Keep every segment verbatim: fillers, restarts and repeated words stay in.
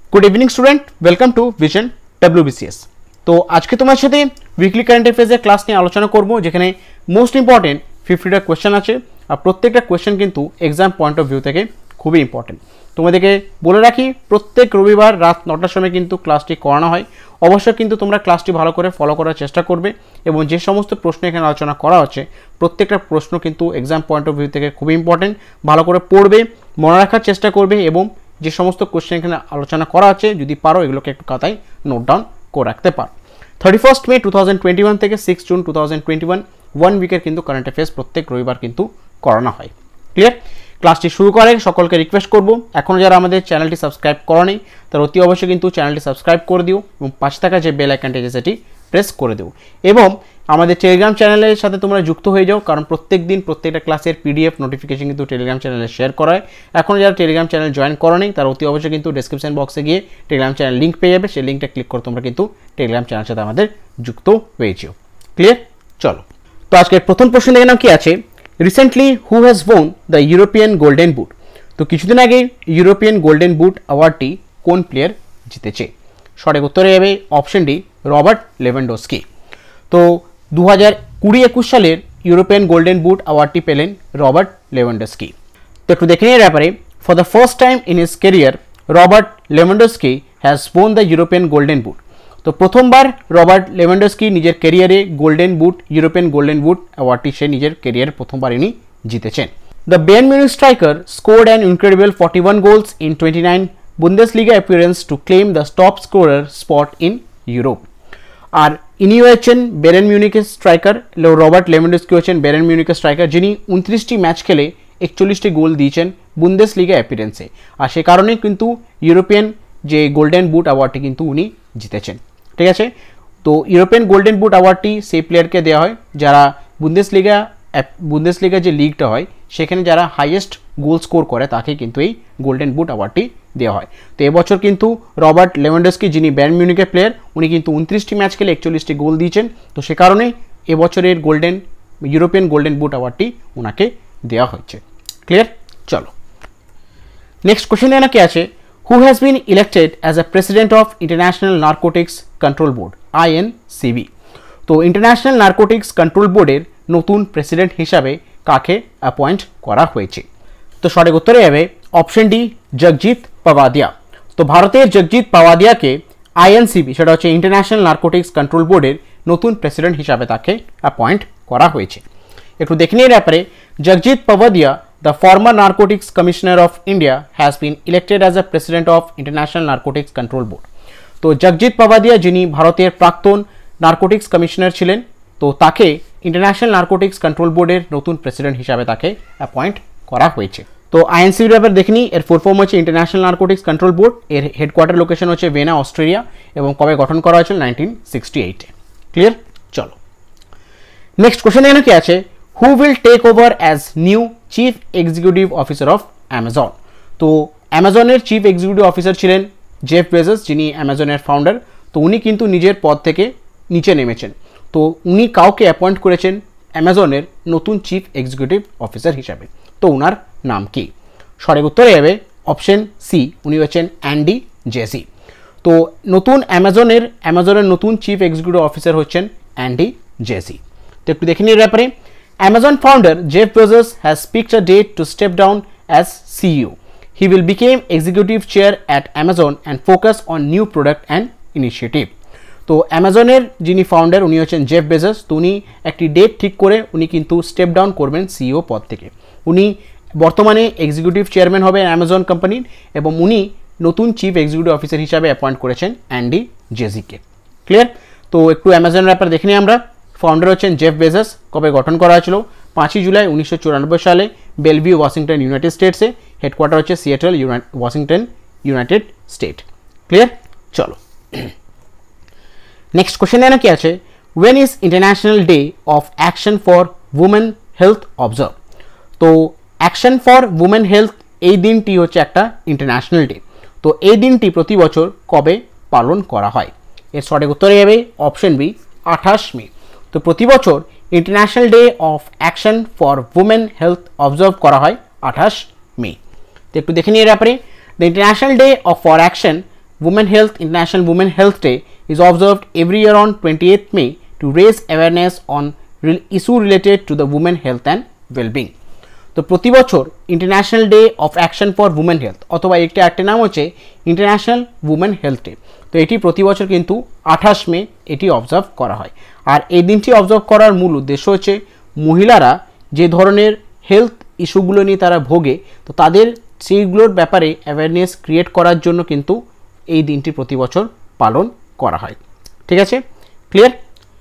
Good evening student, welcome to vision WBCS. तो आज के तुम्हारे साथे उइकली कारेंट अफेयर्स क्लास নিয়ে আলোচনা করব, যেখানে মোস্ট ইম্পর্টেন্ট ফিফটিটা কোয়েশ্চেন আছে আর প্রত্যেকটা কোয়েশ্চেন কিন্তু এক্সাম পয়েন্ট অফ ভিউ থেকে খুবই ইম্পর্টেন্ট। তোমাদেরকে বলে রাখি, প্রত্যেক রবিবার রাত নটার সময় কিন্তু ক্লাসটি করানো হয়। অবশ্যই কিন্তু তোমরা ক্লাসটি ভালো করে ফলো করার চেষ্টা করবে এবং যে সমস্ত প্রশ্ন এখানে আলোচনা করা হচ্ছে প্রত্যেকটা প্রশ্ন কিন্তু এক্সাম পয়েন্ট অফ ভিউ থেকে খুবই ইম্পর্টেন্ট। ভালো করে পড়বে, মনে রাখার চেষ্টা করবে এবং যে সমস্ত কোশ্চেন এখানে আলোচনা করা আছে যদি পারো এগুলোকে একটু খাতায় নোট ডাউন করে রাখতে পারো। Thirty first May two thousand twenty one থেকে six June two thousand twenty one one উইকের কিন্তু কারেন্ট অ্যাফেয়ার্স প্রত্যেক রবিবার কিন্তু করানো হয়। ক্লিয়ার? ক্লাসটি শুরু করে সকলকে রিকোয়েস্ট করব, এখনও যারা আমাদের চ্যানেলটি সাবস্ক্রাইব করেনি তারা অতি অবশ্যই কিন্তু চ্যানেলটি সাবস্ক্রাইব করে দিও এবং পাশে থাকা যে বেল আইকনটি আছে সেটি প্রেস করে দিও এবং আমাদের টেলিগ্রাম চ্যানেলের সাথে তোমরা যুক্ত হয়ে যাও, কারণ প্রত্যেক দিন প্রত্যেকটা ক্লাসের পিডিএফ নোটিফিকেশন কিন্তু টেলিগ্রাম চ্যানেলে শেয়ার করা হয়। এখন যারা টেলিগ্রাম চ্যানেল জয়েন করোনি তারা অতি অবশ্যই কিন্তু ডেসক্রিপশন বক্সে গিয়ে টেলিগ্রাম চ্যানেল লিঙ্ক পেয়ে যাবে, সেই লিঙ্কটা ক্লিক করে তোমরা কিন্তু টেলিগ্রাম চ্যানেলের সাথে আমাদের যুক্ত হয়ে যাও। ক্লিয়ার? চলো, তো আজকের প্রথম প্রশ্ন দেখে নাম কি আছে, recently who has won the European golden boot. তো কিছুদিন আগে ইউরোপিয়ান গোল্ডেন বুট অ্যাওয়ার্ডটি কোন প্লেয়ার জিতেছে? সঠিক উত্তরে যাবে অপশন ডি, রবার্ট লেভানডস্কি। তো দু হাজার কুড়ি একুশ সালের ইউরোপিয়ান গোল্ডেন বুট অ্যাওয়ার্ডটি পেলেন রবার্ট লেভানডস্কি। তো একটু দেখে নিয়ে ব্যাপারে, for the first time in his career Robert Lewandowski has won the European golden boot. তো প্রথমবার রবার্ট লেভানডস্কি নিজের ক্যারিয়ারে golden boot European golden boot অ্যাওয়ার্ডটি সে নিজের ক্যারিয়ারে প্রথমবার ইনি জিতেছেন। The Bayern Munich striker scored an incredible forty one goals in twenty nine Bundesliga appearance to claim the top scorer spot in Europe. আর ইনি হচ্ছেন বায়ার্ন মিউনিখের স্ট্রাইকার, রবার্ট লেভানডস্কি হচ্ছেন বায়ার্ন মিউনিখের স্ট্রাইকার যিনি উনত্রিশটি ম্যাচ খেলে একচল্লিশটি গোল দিয়েছেন বুন্দেসলিগা অ্যাপিয়ারেন্সে, আর সে কারণেই কিন্তু ইউরোপিয়ান যে গোল্ডেন বুট অ্যাওয়ার্ডটি কিন্তু উনি জিতেছেন। ঠিক আছে, তো ইউরোপিয়ান গোল্ডেন বুট অ্যাওয়ার্ডটি সেই প্লেয়ারকে দেওয়া হয় যারা বুন্দেসলিগা বুন্দেসলিগা যে লিগটা হয় সেখানে যারা হাইয়েস্ট গোল স্কোর করে তাকে কিন্তু এই গোল্ডেন বুট অ্যাওয়ার্ডটি দেওয়া হয়। তো এবছর কিন্তু রবার্ট লেভানডস্কি যিনি বায়ার্ন মিউনিখের প্লেয়ার উনি কিন্তু উনত্রিশটি ম্যাচ খেলে একচল্লিশটি গোল দিয়েছেন, তো সে কারণে এবছরের গোল্ডেন ইউরোপিয়ান গোল্ডেন বুট অ্যাওয়ার্ডটি ওনাকে দেওয়া হয়েছে। ক্লিয়ার? চলো, নেক্সট কোশ্চেন এনাকে আছে, who has been elected as a president of International Narcotics Control Board I N C B. তো ইন্টারন্যাশনাল নার্কোটিক্স কন্ট্রোল বোর্ডের নতুন প্রেসিডেন্ট হিসাবে কাকে অ্যাপয়েন্ট করা হয়েছে? তো সঠিক উত্তরে যাবে অপশন ডি, জগজিৎ পাভাদিয়া। তো ভারতের জগজিৎ পাভাদিয়াকে আইএনসিবি, সেটা হচ্ছে ইন্টারন্যাশনাল নার্কোটিক্স কন্ট্রোল বোর্ডের নতুন প্রেসিডেন্ট হিসাবে তাকে অ্যাপয়েন্ট করা হয়েছে। একটু দেখে নিয়ে ব্যাপারে, Jagjit Pavadia the former narcotics commissioner of India has been elected as a president of International Narcotics Control Board. তো জগজিৎ পাভাদিয়া যিনি ভারতের প্রাক্তন নার্কোটিক্স কমিশনার ছিলেন, তো তাকে ইন্টারন্যাশনাল নার্কোটিক্স কন্ট্রোল বোর্ডের নতুন প্রেসিডেন্ট হিসাবে তাকে অ্যাপয়েন্ট করা হয়েছে। তো আইএনসিবির ব্যাপার দেখে নিই, এর ফুল ফর্ম হচ্ছে ইন্টারন্যাশনাল নার্কোটিক্স কন্ট্রোল বোর্ড, এর হেডকোয়ার্টার লোকেশন হচ্ছে ভেনা, অস্ট্রেলিয়া এবং কবে গঠন করা হয়েছিল নাইনটিন সিক্সটি এইটে। ক্লিয়ার? চলো, নেক্সট কোশ্চেন এখানে কি আছে, who will take over as new chief executive officer of Amazon. তো অ্যামাজনের চিফ এক্সিকিউটিভ অফিসার ছিলেন জেফ বেজোস, যিনি অ্যামাজনের ফাউন্ডার। তো উনি কিন্তু নিজের পদ থেকে নিচে নেমেছেন, তো উনি কাউকে অ্যাপয়েন্ট করেছেন অ্যামাজনের নতুন চিফ এক্সিকিউটিভ অফিসার হিসাবে। তো ওনার নাম কি? সঠিক উত্তরে যাবে অপশন সি, উনি হচ্ছেন অ্যান্ডি জেসি। তো নতুন অ্যামাজনের অ্যামাজনের নতুন চিফ এক্সিকিউটিভ অফিসার হচ্ছেন অ্যান্ডি জেসি। তো একটু দেখে নিয়ে ব্যাপারে, Amazon founder Jeff Bezos has picked a date to step down as CEO. He will become executive chair at Amazon and focus on new product and initiative. তো অ্যামাজনের যিনি founder উনি হচ্ছেন জেফ বেজোস, তো উনি একটি ডেট ঠিক করে উনি কিন্তু স্টেপ ডাউন করবেন সিইও পদ থেকে। উনি বর্তমানে এক্সিকিউটিভ চেয়ারম্যান হবেন অ্যামাজন কোম্পানির এবং উনি নতুন চিফ এক্সিকিউটিভ অফিসার হিসাবে অ্যাপয়েন্ট করেছেন অ্যান্ডি জেসিকে। ক্লিয়ার? তো একটু অ্যামাজনের ব্যাপার দেখে নিই আমরা। ফাউন্ডার হচ্ছেন জেফ বেজোস, কবে গঠন করা হয়েছিল পাঁচই জুলাই উনিশশো চুরানব্বই সালে বেলভিউ, ওয়াশিংটন, ইউনাইটেড স্টেটসে। হেডকোয়ার্টার হচ্ছে Seattle, Washington, United State. Clear? চলো, নেক্সট কোশ্চেন এখানে কি আছে, when is International Day of Action for women Health observe. তো অ্যাকশন ফর উমেন হেলথ এই দিনটি হচ্ছে একটা ইন্টারন্যাশনাল ডে। তো এই দিনটি প্রতি বছর কবে পালন করা হয়? এর সঠিক উত্তরে যাবে অপশন বি, আঠাশ মে। তো প্রতি বছর International Day of Action for women Health observe করা হয় আঠাশ মে। তো একটু দেখে নিয়ে ব্যাপারে, the International Day of for action Women Health International Women Health Day is observed every year on twentieth May to raise awareness on issue related to the women health and well-being. তো প্রতি বছর International Day of Action for women Health অথবা একটি আরেকটি নাম হচ্ছে international women health Day. তো এটি প্রতি বছর কিন্তু আঠাশ মে এটি অবজার্ভ করা হয়। আর এই দিনটি অবজার্ভ করার মূল উদ্দেশ্য হচ্ছে মহিলারা যে ধরনের হেলথ ইস্যুগুলো নিয়ে তারা ভোগে, তো তাদের সেইগুলোর ব্যাপারে অ্যাওয়ারনেস ক্রিয়েট করার জন্য কিন্তু এই দিনটি প্রতি বছর পালন করা হয়। ঠিক আছে, ক্লিয়ার?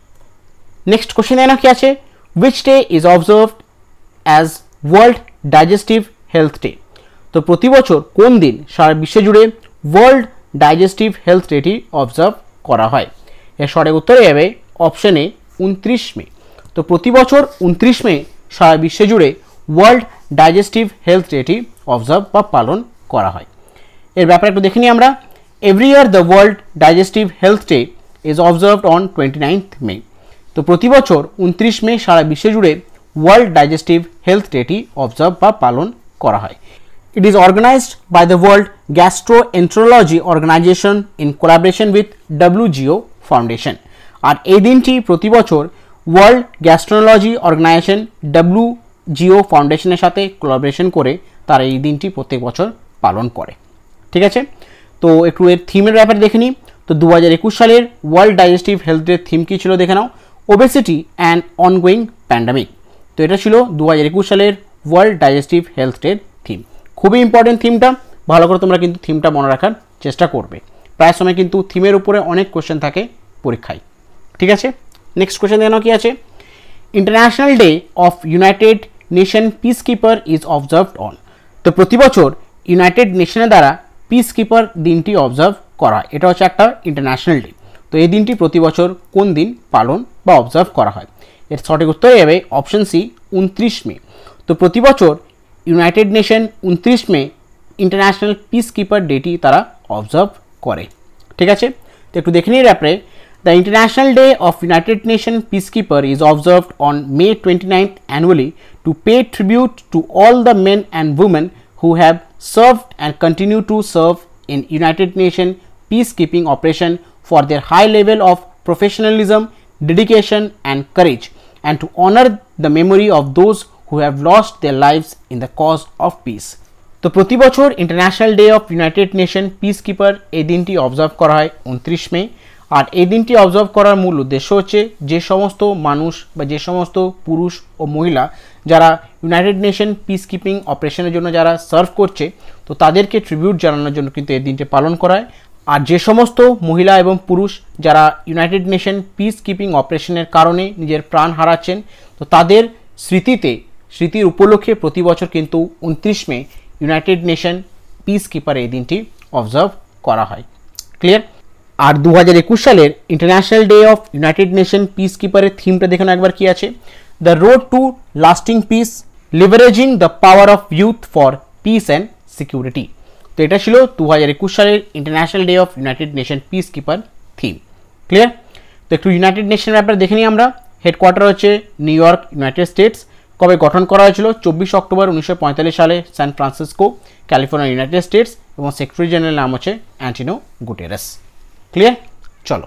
নেক্সট কোশ্চেন এখানে কি আছে, which day is observed as World Digestive Health Day. তো প্রতি বছর কোন দিন সারা বিশ্ব জুড়ে ওয়ার্ল্ড ডাইজেস্টিভ হেলথ ডেটি অবজার্ভ করা হয়? এর সঠিক উত্তরে যাবে অপশন এ উনত্রিশ মে। তো প্রতি বছর উনত্রিশ মে সারা বিশ্ব জুড়ে ওয়ার্ল্ড ডাইজেস্টিভ হেলথ ডেটি অবজার্ভ বা পালন করা হয়। এর ব্যাপারে একটু দেখে নিই আমরা। Every year the World Digestive Health Day is observed on twenty ninth May. তো প্রতি বছর উনত্রিশ মে সারা বিশ্ব জুড়ে ওয়ার্ল্ড ডাইজেস্টিভ হেলথ ডেটি অবজার্ভ বা পালন করা হয়। It is organised by the World Gastroenterology Organisation in collaboration with WGO Foundation. আর এই দিনটি প্রতি বছর ওয়ার্ল্ড গ্যাস্ট্রোলজি অর্গানাইজেশন ডব্লিউজিও ফাউন্ডেশনের সাথে কোলাবোরেশন করে তারা এই দিনটি প্রত্যেক বছর পালন করে। ঠিক আছে, তো একটু এর থিমের ব্যাপারে দেখে নিই। তো দু হাজার একুশ সালের ওয়ার্ল্ড ডাইজেস্টিভ হেলথ ডের থিম কী ছিল দেখে নাও, ওবেসিটি অ্যান্ড অনগোয়িং প্যান্ডামিক। তো এটা ছিল দু হাজার একুশ সালের ওয়ার্ল্ড ডাইজেস্টিভ হেলথ ডের থিম। খুবই ইম্পর্টেন্ট থিমটা, ভালো করে তোমরা কিন্তু থিমটা মনে রাখার চেষ্টা করবে। প্রায় সময় কিন্তু থিমের উপরে অনেক কোশ্চেন থাকে পরীক্ষায়। ঠিক আছে, নেক্সট কোশ্চেন দেখো কি আছে, International Day of United Nation peace keeper is observed on. তো প্রতি বছর ইউনাইটেড নেশনের দ্বারা পিস কিপার দিনটি অবজার্ভ করা হয়। এটা হচ্ছে একটা ইন্টারন্যাশনাল ডে। তো এই দিনটি প্রতি বছর কোন দিন পালন বা অবজার্ভ করা হয়? এর সঠিক উত্তর যাবে অপশন সি উনত্রিশ মে। তো প্রতি বছর ইউনাইটেড নেশন উনত্রিশ মে ইন্টারন্যাশনাল পিস কিপার ডেটি তারা অবজার্ভ করে। ঠিক আছে, তো একটু দেখে নিই ব্যাপারে। The International Day of United Nation peace keeper is observed on May twenty ninth annually to pay tribute to all the men and women who have served and continue to serve in United Nations peacekeeping operation for their high level of professionalism, dedication and courage, and to honor the memory of those who have lost their lives in the cause of peace. তো প্রতি বছর International Day of United Nation peace keeper এই দিনটি observe করা হয় উনত্রিশ মে। আর এই দিনটি অবজার্ভ করার মূল উদ্দেশ্য হচ্ছে যে সমস্ত মানুষ বা যে সমস্ত পুরুষ ও মহিলা যারা ইউনাইটেড নেশন পিস কিপিং অপারেশনের জন্য যারা সার্ভ করছে, তো তাদেরকে ট্রিবিউট জানানোর জন্য কিন্তু এই দিনটি পালন করা হয়। আর যে সমস্ত মহিলা এবং পুরুষ যারা ইউনাইটেড নেশন পিস কিপিং অপারেশনের কারণে নিজের প্রাণ হারাচ্ছেন, তো তাদের স্মৃতিতে স্মৃতির উপলক্ষে প্রতি বছর কিন্তু উনত্রিশ May United Nation peace keeper এই দিনটি অবজার্ভ করা হয়। ক্লিয়ার? আর দু হাজার একুশ সালের International Day of United Nation peace কিপারের থিমটা দেখুন একবার কি আছে, the road to lasting peace leveraging the power of youth for peace and security. তো এটা ছিল দু হাজার একুশ সালের International Day of United Nation peace keeper theme. Clear? তো একটু ইউনাইটেড নেশনের ব্যাপারে দেখে নিই আমরা। হেডকোয়ার্টার হচ্ছে নিউ ইয়র্ক, ইউনাইটেড স্টেটস। কবে গঠন করা হয়েছিল? চব্বিশ অক্টোবর উনিশশো পঁয়তাল্লিশ সালে San Francisco, California, United States, এবং সেক্রেটারি জেনারেল নাম হচ্ছে অ্যান্টোনিও গুটেরেস। ক্লিয়ার? চলো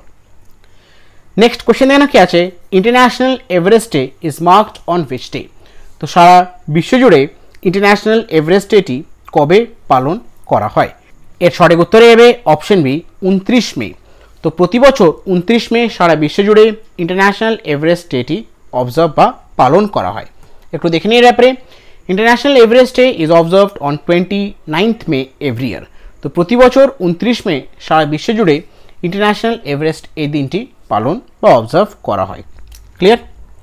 নেক্সট কোশ্চেন দেখো কি আছে, International Everest Day is marked on which day. তো সারা বিশ্বজুড়ে ইন্টারন্যাশনাল এভারেস্ট ডেটি কবে পালন করা হয়? এর সঠিক উত্তরে যাবে অপশন বি উনত্রিশ মে। তো প্রতি বছর উনত্রিশ মে সারা বিশ্বজুড়ে ইন্টারন্যাশনাল এভারেস্ট ডেটি অবজার্ভ বা পালন করা হয়। একটু দেখে নিয়ে ব্যাপারে, International Everest Day is observed on twenty ninth May every year. তো প্রতি বছর উনত্রিশ মে সারা বিশ্বজুড়ে ইন্টারন্যাশনাল এভারেস্ট এই দিনটি পালন বা অবজার্ভ করা হয়। ক্লিয়ার?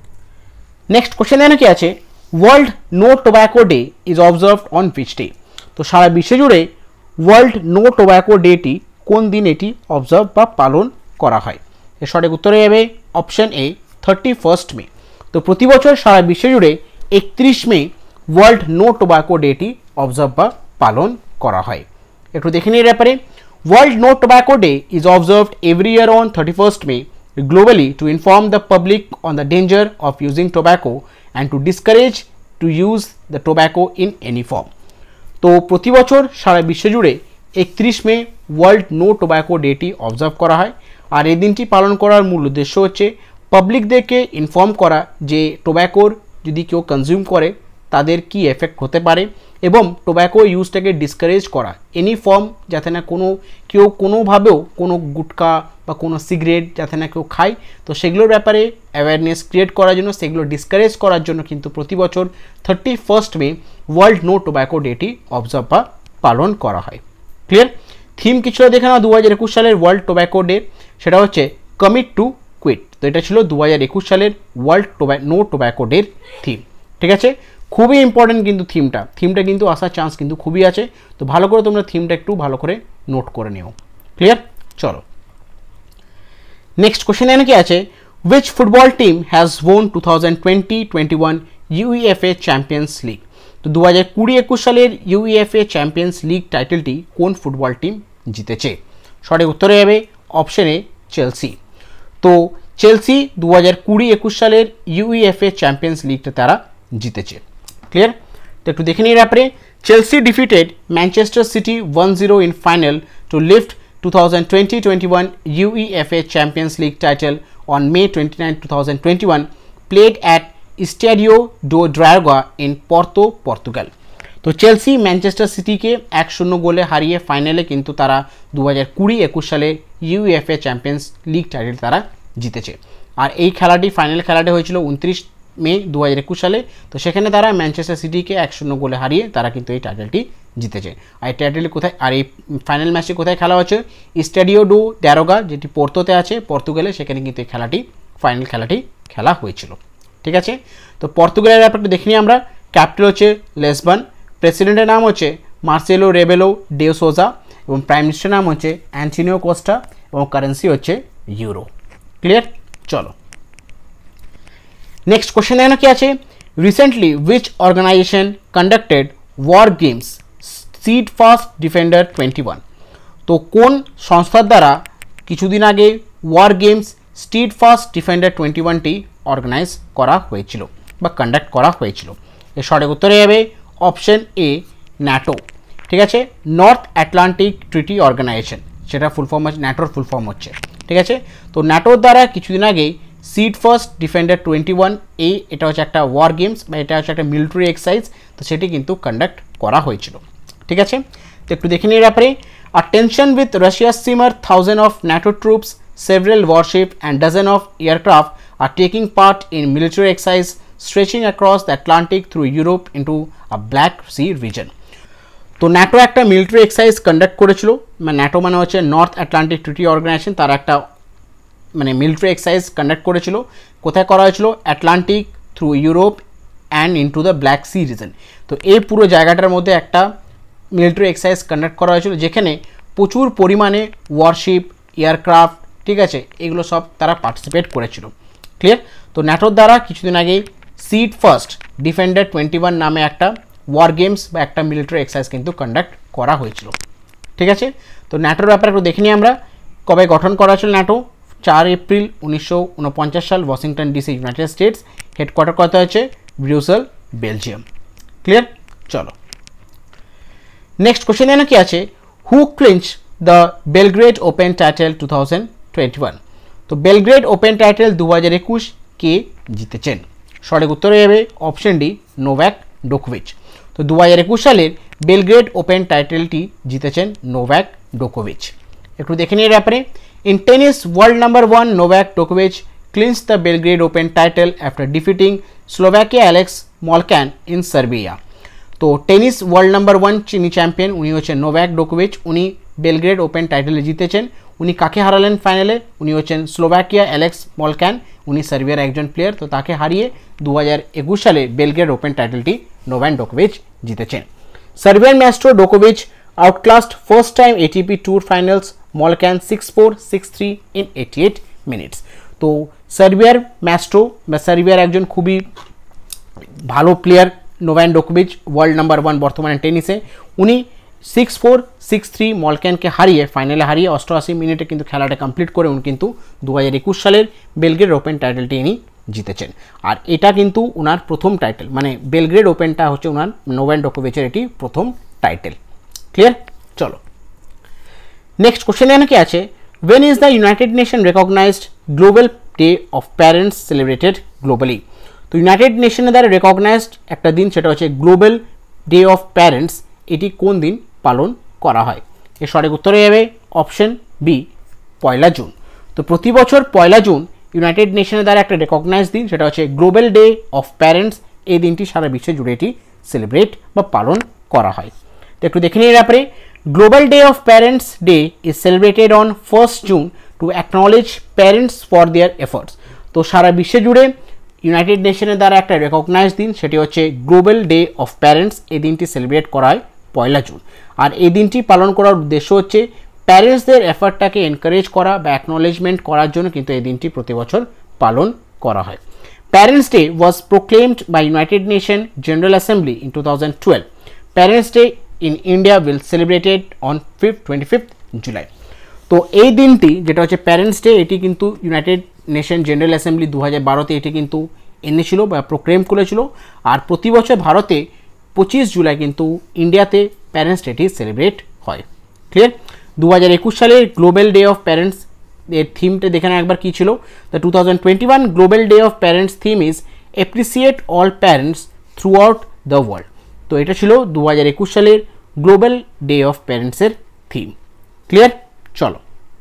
নেক্সট কোশ্চেন দেখো কি আছে, World No Tobacco Day is observed on which day. তো সারা বিশ্বজুড়ে ওয়ার্ল্ড নো টোব্যাকো ডেটি কোন দিন এটি অবজার্ভ বা পালন করা হয়? এর সঠিক উত্তরে যাবে option A thirty first May. তো প্রতি বছর সারা বিশ্বজুড়ে একত্রিশ মে ওয়ার্ল্ড নো টোব্যাকো ডেটি অবজার্ভ বা পালন করা হয়। একটু দেখে নিই ব্যাপারে, World No Tobacco Day is observed every year on thirty first May globally to inform the public on the danger of using tobacco and to discourage to use the tobacco in any form. তো প্রতি বছর সারা বিশ্ব জুড়ে একত্রিশ May World No Tobacco ডেটি observe করা হয়। আর এই দিনটি পালন করার মূল উদ্দেশ্য হচ্ছে পাবলিকদেরকে ইনফর্ম করা যে টোব্যাকোর যদি কেউ কনজিউম করে তাদের কি এফেক্ট হতে পারে এবং টোব্যাকো ইউজটাকে ডিসকারেজ করা এনি ফর্ম যাতে না কোনো কেউ কোনোভাবেও কোনো গুটকা বা কোনো সিগারেট যাতে না কেউ খায়, তো সেগুলোর ব্যাপারে অ্যাওয়ারনেস ক্রিয়েট করার জন্য, সেগুলো ডিসকারেজ করার জন্য কিন্তু প্রতি বছর thirty first May World No Tobacco ডেটি অবজার্ভ বা পালন করা হয়। ক্লিয়ার? থিম কিছুটা দেখে নাও দু হাজার একুশ সালের ওয়ার্ল্ড টোব্যাকো ডে, সেটা হচ্ছে কমিট টু কুইট। তো এটা ছিল দু হাজার একুশ সালের ওয়ার্ল্ড টোব্যা নো টোব্যাকো ডের থিম। ঠিক আছে, খুবই ইম্পর্টেন্ট কিন্তু থিমটা থিমটা কিন্তু আসার চান্স কিন্তু খুবই আছে। তো ভালো করে তোমরা থিমটা একটু ভালো করে নোট করে নিও। ক্লিয়ার? চলো নেক্সট কোশ্চেন এখানে কি আছে, which football team has won two thousand twenty twenty one UEFA Champions League. তো দু হাজার কুড়ি একুশ সালের ইউইএফএ চ্যাম্পিয়ন্স লিগ টাইটেলটি কোন ফুটবল টিম জিতেছে? সঠিক উত্তরে যাবে অপশন এ চেলসি। তো চেলসি দু হাজার কুড়ি একুশ সালের ইউইএফএ চ্যাম্পিয়ন্স লিগটা তারা জিতেছে। ক্লিয়ার? তো একটু দেখে নিই ব্যাপারে। Chelsea defeated Manchester City one zero in final to lift twenty twenty twenty-one UEFA Champions League title on May twenty-ninth, twenty twenty-one, played at Estadio do Dragão in Porto, Portugal. তো Chelsea Manchester সিটিকে এক শূন্য গোলে হারিয়ে ফাইনালে কিন্তু তারা দু হাজার কুড়ি একুশ সালে ইউএফএ চ্যাম্পিয়ন্স লিগ টাইটেল তারা জিতেছে। আর এই খেলাটি ফাইনাল খেলাটি হয়েছিল উনত্রিশ মে দু হাজার একুশ সালে। তো সেখানে তারা ম্যানচেস্টার সিটিকে এক শূন্য গোলে হারিয়ে তারা কিন্তু এই টাইটেলটি জিতেছে। আর এই টাইটেলটি কোথায়, আর এই ফাইনাল ম্যাচটি কোথায় খেলা হচ্ছে? স্টেডিও ডো ড্যারোগা, যেটি পোর্তোতে আছে, পর্তুগালে, সেখানে কিন্তু এই খেলাটি ফাইনাল খেলাটি খেলা হয়েছিল। ঠিক আছে, তো পর্তুগালের ব্যাপারটা দেখে নিই আমরা। ক্যাপিটাল হচ্ছে লিসবন, প্রেসিডেন্টের নাম হচ্ছে মার্সেলো রেবেলো ডে সোজা এবং প্রাইম মিনিস্টারের নাম হচ্ছে অ্যান্টোনিও কোস্টা এবং কারেন্সি হচ্ছে ইউরো। ক্লিয়ার? চলো নেক্সট কোশ্চেন এখানে কি আছে, recently which organisation conducted war games steadfast defender twenty one. তো কোন সংস্থার দ্বারা কিছুদিন আগে war games steadfast defender twenty ওয়ানটি অর্গানাইজ করা হয়েছিল বা কন্ডাক্ট করা হয়েছিল? এর সঠিক উত্তরে যাবে অপশন এ ন্যাটো। ঠিক আছে, নর্থ আটলান্টিক ট্রিটি অর্গানাইজেশন, সেটা ফুল ফর্ম হচ্ছে ন্যাটোর ফুল ফর্ম হচ্ছে। ঠিক আছে, তো ন্যাটোর দ্বারা কিছুদিন আগেই steadfast defender twenty one এই এটা হচ্ছে একটা ওয়ার গেমস বা এটা হচ্ছে একটা মিলিটারি এক্সারসাইজ, তো সেটি কিন্তু কন্ডাক্ট করা হয়েছিল। ঠিক আছে, তো একটু দেখে নিয়ে ব্যাপারে। আর টেনশন উইথ রাশিয়ার সিমার thousand of NATO troops, several warship and dozen of aircraft are taking part in military exercise stretching across the Atlantic through Europe into a Black Sea region. তো ন্যাটো একটা মিলিটারি এক্সারসাইজ কন্ডাক্ট করেছিল, মানে NATO মানে হচ্ছে north Atlantic treaty organization, তারা একটা মানে military exercise conduct করেছিল। কোথায় করা হয়েছিল? Atlantic through Europe and into the Black Sea region. তো এই পুরো জায়গাটার মধ্যে একটা মিলিটারি এক্সারসাইজ কন্ডাক্ট করা হয়েছিল যেখানে প্রচুর পরিমাণে ওয়ারশিপ, এয়ারক্রাফট, ঠিক আছে, এগুলো সব তারা পার্টিসিপেট করেছিল। ক্লিয়ার? তো ন্যাটোর দ্বারা কিছুদিন আগেই steadfast defender twenty one নামে একটা ওয়ার গেমস বা একটা মিলিটারি এক্সারসাইজ কিন্তু কন্ডাক্ট করা হয়েছিল। ঠিক আছে, তো ন্যাটোর ব্যাপারে একটু দেখে নিই আমরা। কবে গঠন করা হয়েছিল ন্যাটো? চার এপ্রিল উনিশশো উনপঞ্চাশ সাল, Washington DC, United States. Headquarter কত হচ্ছে ব্রিউসেল, বেলজিয়াম। ক্লিয়ার? চলো নেক্সট কোশ্চেন এখানে কি আছে, who clinch the Belgrade Open title two thousand twenty one. তো বেলগ্রেড ওপেন টাইটেল দু হাজার একুশ কে জিতেছেন? সঠিক উত্তর হয়ে যাবে অপশন ডি নোভাক জোকোভিচ। তো দু হাজার একুশ সালের বেলগ্রেড ওপেন টাইটেলটি জিতেছেন নোভাক জোকোভিচ। একটু দেখে নিয়ে ব্যাপারে। In tennis world number one Novak জোকোভিচ clinches the Belgrade Open title after defeating Slovakia Alex Molcan in Serbia. তো টেনিস ওয়ার্ল্ড নাম্বার ওয়ান যিনি চ্যাম্পিয়ন উনি হচ্ছেন নোভাক জোকোভিচ, উনি বেলগ্রেড ওপেন টাইটেলে জিতেছেন। উনি কাকে হারালেন ফাইনালে? উনি হচ্ছেন স্লোভাকিয়া অ্যালেক্স মলক্যান, উনি সার্বিয়ার একজন প্লেয়ার। তো তাকে হারিয়ে দু হাজার একুশ সালে বেলগ্রেড ওপেন টাইটেলটি নোভাক জোকোভিচ জিতেছেন। সার্বিয়ান ম্যাস্ট্রো জোকোভিচ outclassed first time ATP tour finals Molcan six four six three in eighty eight minutes. তো সার্বিয়ার ম্যাস্ট্রো বা সার্বিয়ার একজন খুবই ভালো প্লেয়ার নোভাক জোকোভিচ, ওয়ার্ল্ড নাম্বার ওয়ান বর্তমানে টেনিসে, উনি সিক্স ফোর সিক্স থ্রি মলক্যানকে হারিয়ে ফাইনালে হারিয়ে অষ্টআশি মিনিটে কিন্তু খেলাটা কমপ্লিট করে উনি কিন্তু দু হাজার একুশ সালের বেলগ্রেড ওপেন টাইটেলটি ইনি জিতেছেন। আর এটা কিন্তু ওনার প্রথম টাইটেল, মানে বেলগ্রেড ওপেনটা হচ্ছে ওনার নোভাক জোকোভিচের এটি প্রথম টাইটেল। ক্লিয়ার? চলো নেক্সট কোশ্চেন এখানে কি আছে, when is the United Nations recognized Global Day of Parents celebrated globally? তো ইউনাইটেড নেশনের দ্বারা রেকগনাইজড একটা দিন সেটা হচ্ছে গ্লোবাল ডে অফ প্যারেন্টস, এটি কোন দিন পালন করা হয়? এর সঠিক উত্তর হয়ে যাবে অপশন বি, পয়লা জুন। তো প্রতি বছর পয়লা জুন ইউনাইটেড নেশনের দ্বারা একটা রেকগনাইজ দিন সেটা হচ্ছে গ্লোবাল ডে অফ প্যারেন্টস, এই দিনটি সারা বিশ্বে জুড়ে এটি সেলিব্রেট বা পালন করা হয়। তো একটু দেখে নিয়ে ব্যাপারে, global day of parents day is celebrated on first June to acknowledge parents for their efforts. তো সারা বিশ্বে জুড়ে ইউনাইটেড নেশনের দ্বারা একটা রেকগনাইজ দিন সেটি হচ্ছে গ্লোবাল ডে অফ প্যারেন্টস, এই দিনটি সেলিব্রেট করা হয় পয়লা জুন। আর এই দিনটি পালন করার উদ্দেশ্য হচ্ছে প্যারেন্টসদের এফার্টটাকে এনকারেজ করা বা অ্যাকনলেজমেন্ট করার জন্য কিন্তু এই দিনটি প্রতি বছর পালন করা হয়। Parents day was proclaimed by United Nation General Assembly in two thousand twelve. Parents day in India will celebrated on fifth twenty fifth July. তো এই দিনটি যেটা হচ্ছে প্যারেন্টস ডে, এটি কিন্তু ইউনাইটেড নেশন জেনারেল অ্যাসেম্বলি দু হাজার বারোতে এটি কিন্তু এনেছিল বা প্রোক্লেম করেছিল। আর প্রতি বছর ভারতে পঁচিশ জুলাই কিন্তু ইন্ডিয়াতে প্যারেন্টস ডেটি সেলিব্রেট হয়। ক্লিয়ার? দু হাজার একুশ সালের গ্লোবাল ডে অফ প্যারেন্টস এর থিমটা দেখে না একবার কী ছিল। The two thousand twenty one global day of parents theme is appreciate all parents throughout the world. তো এটা ছিল দু হাজার একুশ সালের গ্লোবাল ডে অফ প্যারেন্টসের থিম। ক্লিয়ার? চলো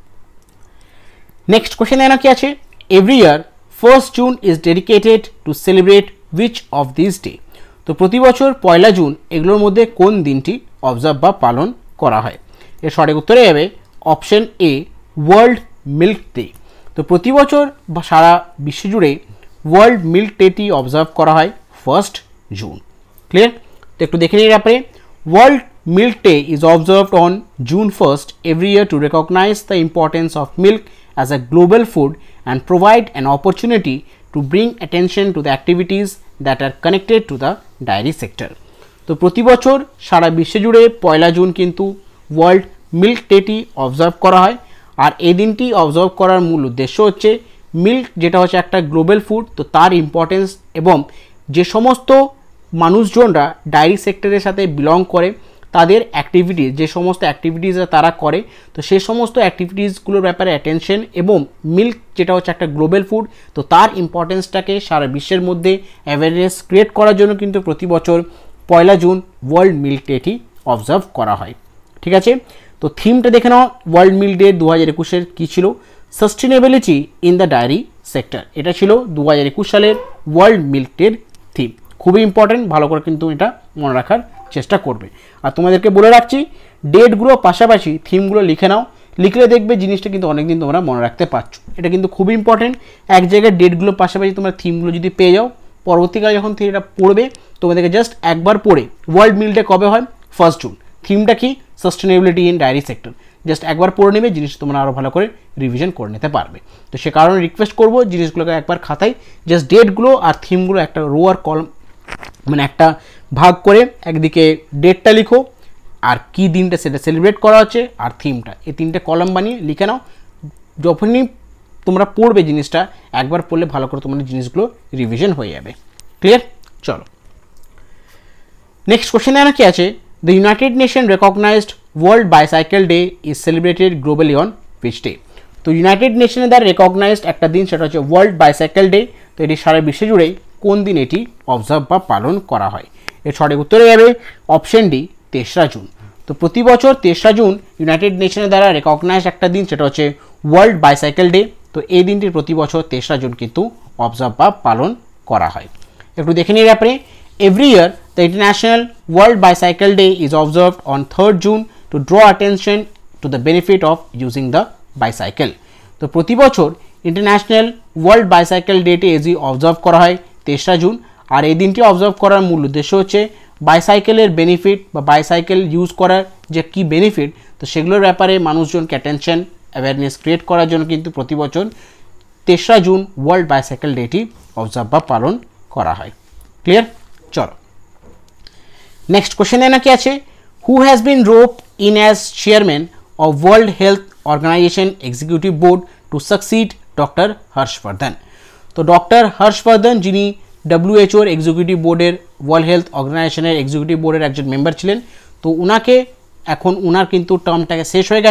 নেক্সট কোশ্চেন এখানে কি আছে, every year first June is dedicated to celebrate which of this day. তো প্রতি বছর পয়লা জুন এগুলোর মধ্যে কোন দিনটি অবজার্ভ বা পালন করা হয়? এর সঠিক উত্তরে যাবে option A, world milk day. তো প্রতি বছর সারা বিশ্ব জুড়ে ওয়ার্ল্ড মিল্ক ডেটি অবজার্ভ করা হয় ফার্স্ট জুন। ক্লিয়ার? তো একটু দেখে নিয়ে ব্যাপারে, world milk day is observed on June first every year to recognise the importance of milk as a global food and provide an opportunity to bring attention to the activities that are connected to the dairy sector. তো প্রতি বছর সারা বিশ্ব জুড়ে পয়লা June কিন্তু world milk ডেটি observe করা হয়। আর এই দিনটি অবজার্ভ করার মূল উদ্দেশ্য হচ্ছে মিল্ক যেটা হচ্ছে একটা গ্লোবাল ফুড, তো তার ইম্পর্টেন্স এবং যে সমস্ত মানুষজনরা ডায়েরি সেক্টরের সাথে বিলং করে তাদের অ্যাক্টিভিটিস, যে সমস্ত অ্যাক্টিভিটিস তারা করে, তো সেই সমস্ত অ্যাক্টিভিটিসগুলোর ব্যাপারে অ্যাটেনশন এবং মিল্ক যেটা হচ্ছে একটা গ্লোবাল ফুড, তো তার ইম্পর্টেন্সটাকে সারা বিশ্বের মধ্যে অ্যাওয়ারনেস ক্রিয়েট করার জন্য কিন্তু প্রতি বছর পয়লা জুন ওয়ার্ল্ড মিল্ক ডেটি অবজার্ভ করা হয়। ঠিক আছে? তো থিমটা দেখে নাও ওয়ার্ল্ড মিল্ক ডে দু হাজার একুশের কী ছিল, sustainability in the dairy sector. এটা ছিল দু হাজার একুশ সালের ওয়ার্ল্ড মিল্ক ডের থিম। খুবই ইম্পর্টেন্ট, ভালো করে কিন্তু এটা মনে রাখার চেষ্টা করবে। আর তোমাদেরকে বলে রাখছি ডেটগুলো পাশাপাশি থিমগুলো লিখে নাও, লিখলে দেখবে জিনিসটা কিন্তু অনেকদিন তোমরা মনে রাখতে পারছো। এটা কিন্তু খুবই ইম্পর্টেন্ট, এক জায়গায় ডেটগুলো পাশাপাশি তোমরা থিমগুলো যদি পেয়ে যাও, পরবর্তীকালে যখন এটা পড়বে তোমাদেরকে জাস্ট একবার পড়ে ওয়ার্ল্ড মিল্ক ডে কবে হয়, ফার্স্ট জুন, থিমটা কি, sustainability in dairy sector, just একবার পড়ে নেবে, জিনিস তোমরা আরও ভালো করে রিভিশন করে নিতে পারবে। তো সে কারণে রিকোয়েস্ট করবো জিনিসগুলোকে একবার খাতায় জাস্ট ডেটগুলো আর থিমগুলো একটা রো আর কলম মানে একটা ভাগ করে একদিকে ডেটটা লিখো আর কি দিনটা সেটা সেলিব্রেট করা হচ্ছে আর থিমটা, এই তিনটে কলাম বানিয়ে লিখে নাও। যখনই তোমরা পড়বে জিনিসটা একবার পড়লে ভালো করে তোমাদের জিনিসগুলো রিভিশন হয়ে যাবে। ক্লিয়ার? চলো নেক্সট কোশ্চেন এখানে কি আছে, the United Nation recognised world bicycle day is celebrated globally on which day. তো ইউনাইটেড নেশনের দ্বারা রেকগনাইজড একটা দিন সেটা হচ্ছে ওয়ার্ল্ড বাইসাইকেল ডে। তো এটি সারা বিশ্ব জুড়েই কোন দিন এটি অবজার্ভ বা পালন করা হয়? এর সঠিক উত্তরে যাবে অপশন ডি, তেসরা জুন। তো প্রতি বছর তেসরা জুন ইউনাইটেড নেশনের দ্বারা রেকগনাইজ একটা দিন সেটা হচ্ছে ওয়ার্ল্ড বাইসাইকেল ডে। তো এই দিনটির প্রতি বছর তেসরা জুন কিন্তু অবজার্ভ বা পালন করা হয়। একটু দেখে নিয়ে ব্যাপারে, every year the international world bicycle day is observed on third June to draw attention to the benefit of using the bicycle. তো প্রতি বছর ইন্টারন্যাশনাল ওয়ার্ল্ড বাইসাইকেল ডেটি এজি অবজার্ভ করা হয় তেসরা জুন। আর এই দিনটি অবজার্ভ করার মূল উদ্দেশ্য হচ্ছে বাইসাইকেলের বেনিফিট বা বাইসাইকেল ইউজ করার যে কী বেনিফিট, তো সেগুলোর ব্যাপারে মানুষজনকে অ্যাটেনশন অ্যাওয়ারনেস ক্রিয়েট করার জন্য কিন্তু প্রতি বছর তেসরা জুন ওয়ার্ল্ড বাইসাইকেল ডেটি অবজার্ভ বা পালন করা হয়। ক্লিয়ার? চলো নেক্সট কোশ্চেন এখানে কি আছে, who has been rope in as chairman of World Health Organization executive board to succeed doctor Harshvardhan. তো ডক্টর হর্ষবর্ধন যিনি ডব্লিউএইচওর এক্সিকিউটিভ বোর্ডের ওয়ার্ল্ড হেলথ অর্গানাইজেশনের এক্সিকিউটিভ বোর্ডের একজন মেম্বার ছিলেন, তো ওনাকে এখন ওনার কিন্তু টার্মটাকে শেষ হয়ে গেছে,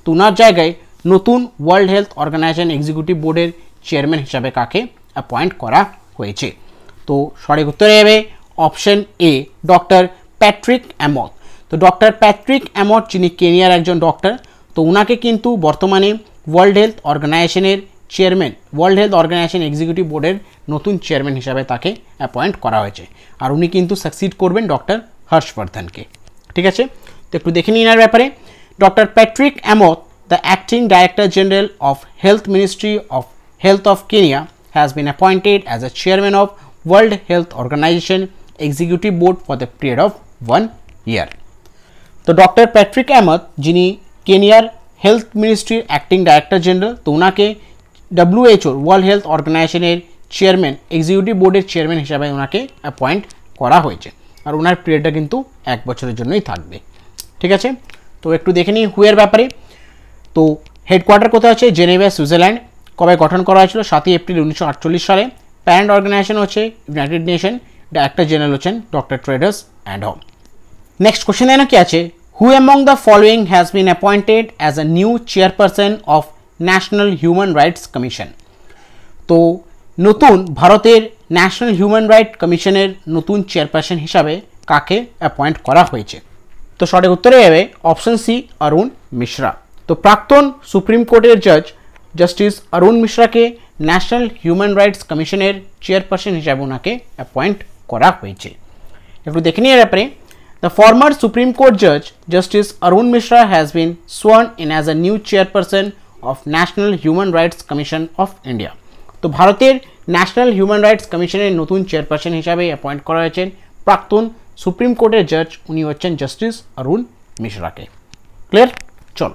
তো ওনার জায়গায় নতুন ওয়ার্ল্ড হেলথ অর্গানাইজেশন এক্সিকিউটিভ বোর্ডের চেয়ারম্যান হিসাবে কাকে অ্যাপয়েন্ট করা হয়েছে? তো সঠিক উত্তরে যাবে option A doctor Patrick Amoth. তো ডক্টর প্যাট্রিক অ্যামথ যিনি কেনিয়ার একজন ডক্টর, তো ওনাকে কিন্তু বর্তমানে ওয়ার্ল্ড হেলথ অর্গানাইজেশনের chairman World Health Organization executive বোর্ডের নতুন চেয়ারম্যান হিসাবে তাকে অ্যাপয়েন্ট করা হয়েছে, আর উনি কিন্তু সাকসিড করবেন ডক্টর হর্ষবর্ধনকে। ঠিক আছে, তো একটু দেখে নিন এর ব্যাপারে। Doctor Patrick Amoth, the acting director general of health ministry of health of Kenya, has been appointed as a chairman of World Health Organization Executive Board for the period of one year. তো doctor Patrick Amoth যিনি কেনিয়ার health মিনিস্ট্রির acting director general, তো ওনাকে ডব্লিউএইচওর World Health অর্গানাইজেশনের chairman executive বোর্ডের chairman হিসাবে ওনাকে অ্যাপয়েন্ট করা হয়েছে, আর ওনার পিরিয়ডটা কিন্তু এক বছরের জন্যই থাকবে। ঠিক আছে, তো একটু দেখে নিই হুয়ের ব্যাপারে। তো হেডকোয়ার্টার কোথায় আছে? Geneva, Switzerland. কবে গঠন করা হয়েছিল? সাতই এপ্রিল উনিশশো আটচল্লিশ সালে। প্যারেন্ট অর্গানাইজেশন হচ্ছে ইউনাইটেড নেশন, ডাইরেক্টর জেনারেল হচ্ছেন doctor Tedros Adhanom. Next question এখানে কি আছে? Who among the following has been appointed as a new chairperson of National Human Rights Commission. তো নতুন ভারতের ন্যাশনাল হিউম্যান রাইট কমিশনের নতুন চেয়ারপারসন হিসাবে কাকে অ্যাপয়েন্ট করা হয়েছে? তো সঠিক উত্তরে যাবে অপশন সি অরুণ মিশ্রা। তো প্রাক্তন সুপ্রিম কোর্টের জাজ জাস্টিস অরুণ মিশ্রাকে ন্যাশনাল হিউম্যান রাইটস কমিশনের চেয়ারপারসন হিসাবে ওনাকে অ্যাপয়েন্ট করা হয়েছে। একটু দেখে নিয়ে ব্যাপারে। দ্য ফর্মার সুপ্রিম কোর্ট জাজ justice Arun Mishra has been sworn in as a new chairperson of National Human Rights Commission of India. তো ভারতের ন্যাশনাল হিউম্যান রাইটস কমিশনের নতুন চেয়ারপারসন হিসাবে অ্যাপয়েন্ট করা হয়েছেন প্রাক্তন সুপ্রিম কোর্টের জাজ, উনি হচ্ছেন জাস্টিস অরুণ মিশ্রাকে। ক্লিয়ার? চলো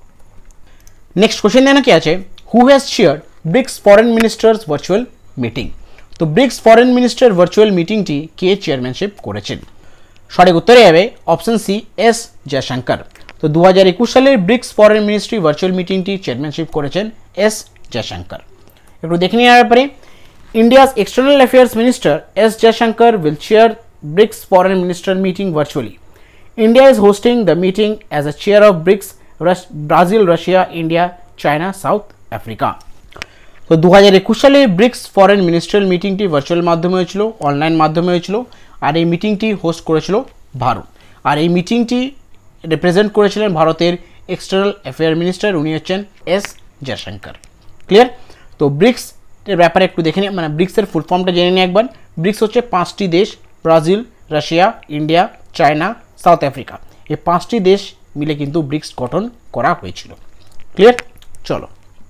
নেক্সট কোশ্চেন দেখানো কি আছে? Who has chaired BRICS foreign ministers virtual meeting. তো ব্রিক্স ফরেন মিনিস্টার ভার্চুয়াল মিটিংটি কে চেয়ারম্যানশিপ করেছেন? সঠিক উত্তরে যাবে অপশন সি এস জয়শঙ্কর। তো দু হাজার একুশ সালের ব্রিক্স ফরেন মিনিস্ট্রি ভার্চুয়াল মিটিংটি চেয়ারম্যানশিপ করেছেন এস জয়শঙ্কর। একটু দেখে নেওয়ার ব্যাপারে। India's external affairs minister S Jaishankar will chair BRICS foreign minister meeting virtually. India is hosting the meeting as a chair of BRICS, Brazil, Russia, India, China, South Africa. তো দু হাজার একুশ সালে ব্রিক্স ফরেন মিনিস্ট্রিয়াল মিটিংটি ভার্চুয়াল মাধ্যমে হয়েছিল, অনলাইন মাধ্যমে হয়েছিল, আর এই মিটিংটি হোস্ট করেছিল ভারত। আর এই মিটিংটি রিপ্রেজেন্ট করেছিলেন ভারতের এক্সটার্নাল অ্যাফেয়ার মিনিস্টার, উনি হচ্ছেন এস জয়শঙ্কর। ক্লিয়ার? তো ব্রিক্স এর ব্যাপারে একটু দেখে নিই, মানে ব্রিক্সের ফুল ফর্মটা জেনে নিই একবার। ব্রিক্স হচ্ছে পাঁচটি দেশ, Brazil, Russia, India, China, South Africa. এই পাঁচটি দেশ মিলে কিন্তু ব্রিক্স গঠন করা হয়েছিল। ক্লিয়ার? চলো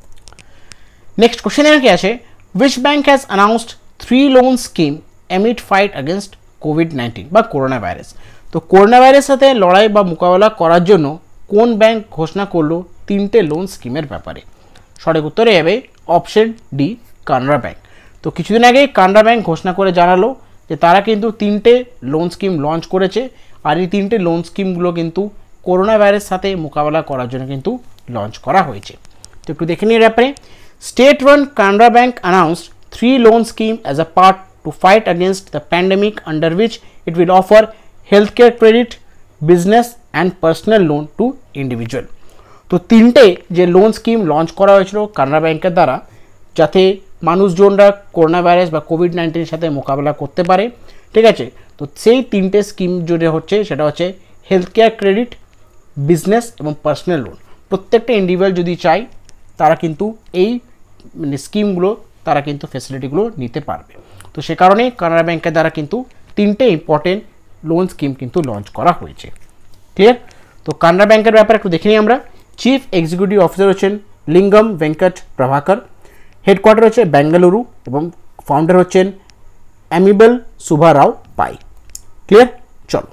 নেক্সট কোশ্চেন এর কি আছে? Which bank has announced three loan scheme amid fight against COVID nineteen বা করোনা ভাইরাস। তো করোনা ভাইরাসের সাথে লড়াই বা মোকাবেলা করার জন্য কোন ব্যাংক ঘোষণা করলো তিনটে লোন স্কিমের ব্যাপারে? সঠিক উত্তরে যাবে অপশন ডি কানাড়া ব্যাংক। তো কিছুদিন আগে কানাড়া ব্যাংক ঘোষণা করে জানালো যে তারা কিন্তু তিনটে লোন স্কিম লঞ্চ করেছে, আর এই তিনটে লোন স্কিমগুলো কিন্তু করোনা ভাইরাসের সাথে মোকাবেলা করার জন্য কিন্তু লঞ্চ করা হয়েছে। তো একটু দেখে নিয়ে ব্যাপারে। State run Canara bank announced three loan scheme as a part to fight against the pandemic, under which it will offer healthcare credit, business and personal loan to individual. তো তিনটে যে লোন স্কিম লঞ্চ করা হয়েছিল কানাড়া ব্যাংকের দ্বারা, যাতে মানুষজনরা corona virus বা কোভিড নাইন্টিনের সাথে মোকাবেলা করতে পারে। ঠিক আছে, তো সেই তিনটে স্কিম যেটা হচ্ছে সেটা হচ্ছে হেলথ কেয়ার ক্রেডিট, বিজনেস এবং পার্সোনাল লোন। প্রত্যেকটা ইন্ডিভিজুয়াল যদি চায় তারা কিন্তু এই মানে স্কিমগুলো তারা কিন্তু ফ্যাসিলিটিগুলো নিতে পারবে। তো সে কারণে কানাড়া ব্যাংকের দ্বারা কিন্তু তিনটে ইম্পর্টেন্ট লোন স্কিম কিন্তু লঞ্চ করা হয়েছে। ক্লিয়ার? তো কানাড়া ব্যাংকের ব্যাপারে একটু দেখে নিই আমরা। চিফ এক্সিকিউটিভ অফিসার হচ্ছেন লিঙ্গম ভেঙ্কট প্রভাকর, হেডকোয়ার্টার হচ্ছে বেঙ্গালুরু এবং ফাউন্ডার হচ্ছেন অ্যামিবল সুভা রাও পাই। ক্লিয়ার? চলো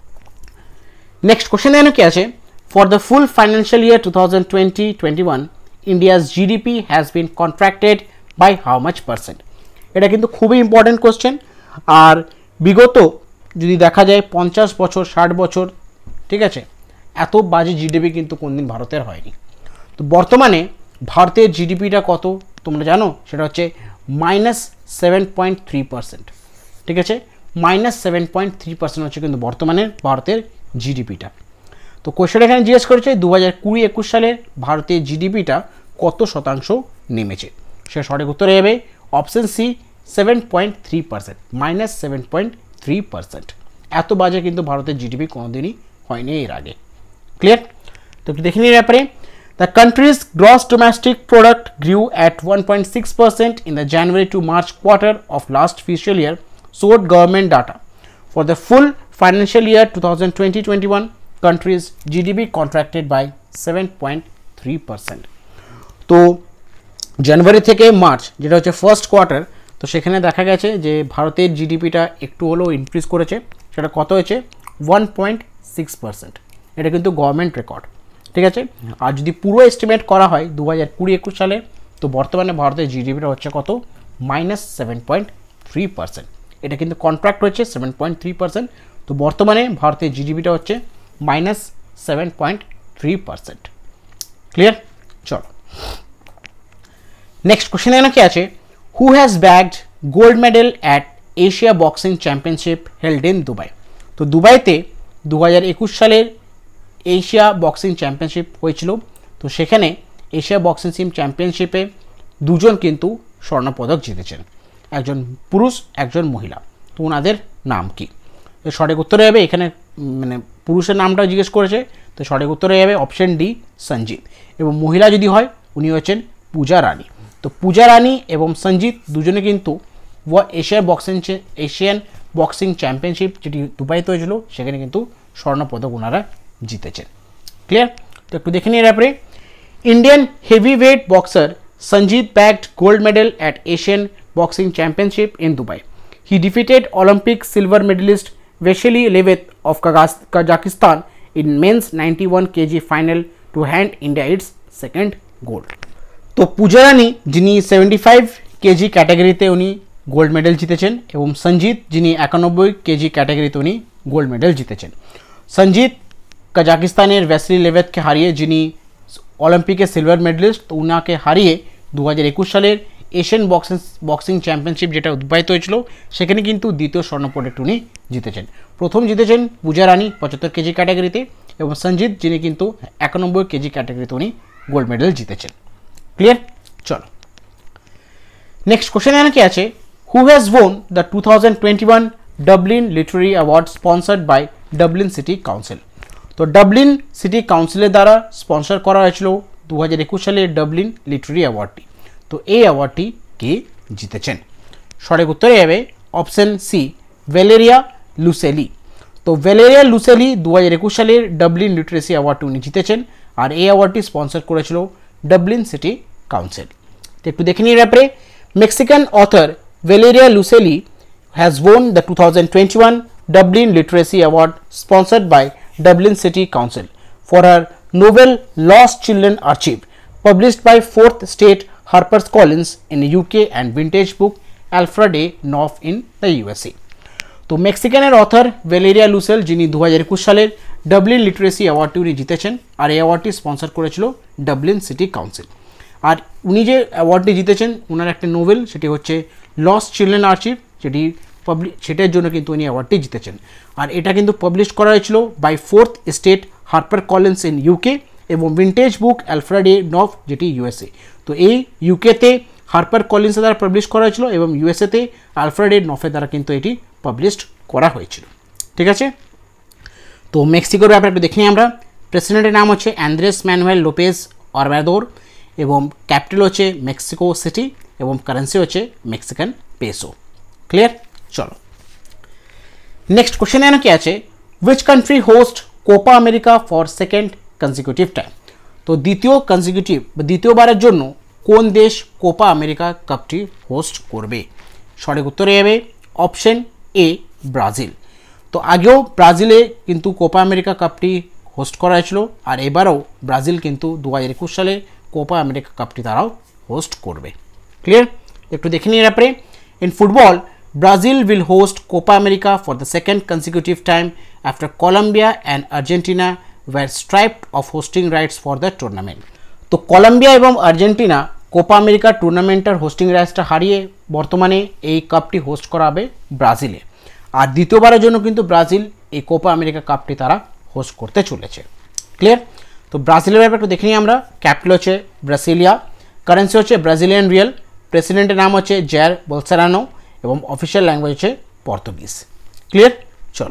নেক্সট কোশ্চেন এখানে কি আছে? For the full financial year two thousand twenty twenty one India's GDP has been contracted by how much percent? এটা কিন্তু খুবই ইম্পর্টেন্ট কোশ্চেন। আর বিগত যদি দেখা যায় পঞ্চাশ বছর ষাট বছর, ঠিক আছে, এত বাজে জিডিপি কিন্তু কোনদিন ভারতের হয়নি। তো বর্তমানে ভারতের জিডিপিটা কত তোমরা জানো? সেটা হচ্ছে minus seven point three percent. ঠিক আছে, minus seven point three percent হচ্ছে কিন্তু বর্তমানে ভারতের জিডিপিটা। তো কোয়েশ্চেন এখানে জিজ্ঞেস করেছে দু হাজার কুড়ি একুশ সালের ভারতের জিডিপিটা কত শতাংশ নেমেছে। সে সঠিক উত্তরে যাবে option C seven point three percent minus seven point three percent. এত বাজে কিন্তু ভারতের জিডিপি কোনোদিনই হয়নি এর আগে। ক্লিয়ার? তো একটু দেখে নিই ব্যাপারে। The country's gross domestic product grew at one point six percent in the January to March quarter of last fiscal year, showed government data. For the full financial year twenty twenty to twenty-one, country's G D P contracted by seven point three percent. তো জানুয়ারি থেকে March যেটা হচ্ছে first quarter, তো সেখানে দেখা গেছে যে ভারতের জিডিপিটা একটু হলেও ইনক্রিজ করেছে। সেটা কত হয়েছে? One point six percent. এটা কিন্তু গভর্নমেন্ট রেকর্ড, ঠিক আছে। আর যদি পুরো এস্টিমেট করা হয় দু হাজার কুড়ি একুশ সালে, তো বর্তমানে ভারতের জিডিপিটা হচ্ছে কত? Minus seven point three percent. এটা কিন্তু কন্ট্রাক্ট হচ্ছে সেভেন পয়েন্ট থ্রি পার্সেন্ট। তো বর্তমানে ভারতের জিডিপিটা হচ্ছে minus seven point three percent. Clear? চলো নেক্সট কোশ্চেন এখানে কি আছে? Who has bagged gold medal at Asia boxing championship held in Dubai. তো দুবাইতে দু হাজার একুশ সালের এশিয়া বক্সিং চ্যাম্পিয়নশিপ হয়েছিল। তো সেখানে এশিয়া বক্সিং চ্যাম্পিয়নশিপে দুজন কিন্তু স্বর্ণপদক জিতেছেন, একজন পুরুষ একজন মহিলা। তো ওনাদের নাম কি? তো সঠিক উত্তরে যাবে, এখানে মানে পুরুষের নামটা জিজ্ঞেস করেছে, তো সঠিক উত্তরে যাবে অপশন ডি সঞ্জিত। এবং মহিলা যদি হয় উনি হচ্ছেন পূজা রানী। তো পূজা রানী এবং সঞ্জিত দুজনে কিন্তু এশিয়ার বক্সিং এশিয়ান বক্সিং চ্যাম্পিয়নশিপ যেটি দুবাইতে হয়েছিল সেখানে কিন্তু স্বর্ণপদক ওনারা জিতেছেন। ক্লিয়ার? তো একটু দেখে নিয়ে ব্যাপারে। Indian heavyweight boxer Sanjeet bagged gold medal at Asian boxing championship in Dubai. He defeated Olympic silver medallist Vassiliy Levit of Kazakhstan in men's ninety one KG final to hand India its second gold. তো পূজা রানী যিনি seventy five KG ক্যাটাগরিতে উনি gold medal জিতেছেন এবং সঞ্জিত যিনি একানব্বই KG ক্যাটাগরিতে উনি গোল্ড মেডেল জিতেছেন। সঞ্জিত কাজাকিস্তানের ভ্যাসিলি লেভেতকে হারিয়ে, যিনি অলিম্পিকের সিলভার মেডেলিস্ট, তো উনাকে হারিয়ে দু হাজার একুশ সালের এশিয়ান বক্সিং বক্সিং চ্যাম্পিয়নশিপ যেটা উদ্বায়িত হয়েছিল সেখানে কিন্তু দ্বিতীয় স্বর্ণপদক উনি জিতেছেন। প্রথম জিতেছেন পূজা রানী পঁচাত্তর কেজি ক্যাটাগরিতে এবং সঞ্জিত যিনি কিন্তু একানব্বই কেজি ক্যাটাগরিতে উনি গোল্ড মেডেল জিতেছেন। ক্লিয়ার? চলো নেক্সট কোশ্চেন এখানে কি আছে? Who has won the two thousand twenty one Dublin literary award sponsored by Dublin City Council. তো ডাবলিন সিটি কাউন্সিলের দ্বারা স্পন্সর করা হয়েছিল দু হাজার একুশ সালের ডাবলিন লিটারি অ্যাওয়ার্ডটি। তো এই অ্যাওয়ার্ডটি কে জিতেছেন? সঠিক উত্তরে যাবে অপশন সি ভ্যালেরিয়া লুসেলি। তো ভ্যালেরিয়া লুসেলি দু হাজার একুশ সালের ডাবলিন লিটারেসি অ্যাওয়ার্ডটি উনি জিতেছেন, আর এই অ্যাওয়ার্ডটি স্পন্সর করেছিল ডাবলিন সিটি কাউন্সিল। তো একটু দেখে নিয়ে ব্যাপারে। Mexican author Valeria Luiselli has won the two thousand twenty one Dublin Literacy Award sponsored by Dublin City Council for her novel Lost Children Archive, published by fourth State HarperCollins in U K and vintage book Alfred A. Knopf in the U S A. তো মেক্সিকানের author Valyria Lusail যিনি দু হাজার একুশ সালের Dublin literacy অ্যাওয়ার্ডটি উনি জিতেছেন, আর এই অ্যাওয়ার্ডটি স্পন্সর করেছিল ডাবলিন সিটি কাউন্সিল। আর উনি যে অ্যাওয়ার্ডটি জিতেছেন ওনার একটা নোভেল, সেটি হচ্ছে লস্ট চিলড্রেন আর্চিভ, যেটি পাবলিশ সেটার জন্য কিন্তু উনি অ্যাওয়ার্ডটি জিতেছেন। আর এটা কিন্তু পাবলিশ করা হয়েছিল by Fourth Estate Harper Collins in UK এবং Vintage Book Alfred A Knopf যেটি ইউএসএ। তো এই ইউকেতে হার্পার কলিন্সের দ্বারা পাবলিশ করা হয়েছিল এবং ইউএসএতে অ্যালফ্রেড এ নফের দ্বারা কিন্তু এটি পাবলিশড করা হয়েছিল। ঠিক আছে? তো মেক্সিকোর ব্যাপারে একটু দেখি আমরা। প্রেসিডেন্টের নাম হচ্ছে অ্যান্দ্রেস ম্যানুয়েল লোপেজ অবরাদোর এবং ক্যাপিটাল হচ্ছে মেক্সিকো সিটি এবং কারেন্সি হচ্ছে মেক্সিকান পেসো। ক্লিয়ার? চলো নেক্সট কোশ্চেন এখানে কি আছে? Which country host Copa America for second consecutive time. তো দ্বিতীয় কনজিকিউটিভ বা দ্বিতীয়বারের জন্য কোন দেশ কোপা আমেরিকা কাপটি হোস্ট করবে? সঠিক উত্তরে যাবে অপশন এ ব্রাজিল। তো আগেও ব্রাজিলে কিন্তু কোপা আমেরিকা কাপটি হোস্ট করা হয়েছিল, আর এবারও ব্রাজিল কিন্তু দু হাজার একুশ সালে কোপা আমেরিকা কাপটি তারাও হোস্ট করবে। ক্লিয়ার? একটু দেখে নিয়ে ব্যাপারে। In football, Brazil will host Copa America for the second consecutive time after Colombia and Argentina were stripped of hosting rights for the tournament. তো কলম্বিয়া এবং আর্জেন্টিনা কোপা আমেরিকা টুর্নামেন্টের hosting রাইটসটা হারিয়ে বর্তমানে এই কাপটি হোস্ট করা হবে ব্রাজিলে, আর দ্বিতীয়বারের জন্য কিন্তু ব্রাজিল এই কোপা আমেরিকা কাপটি তারা হোস্ট করতে চলেছে। ক্লিয়ার। তো ব্রাজিলের ব্যাপারে একটু দেখে নিই আমরা। ক্যাপিটাল হচ্ছে ব্রাসিলিয়া, কারেন্সি হচ্ছে ব্রাজিলিয়ান রিয়েল, প্রেসিডেন্টের নাম হচ্ছে জায়ার বোলসোনারো এবং অফিসিয়াল ল্যাঙ্গুয়েজ হচ্ছে পর্তুগিজ। ক্লিয়ার। চলো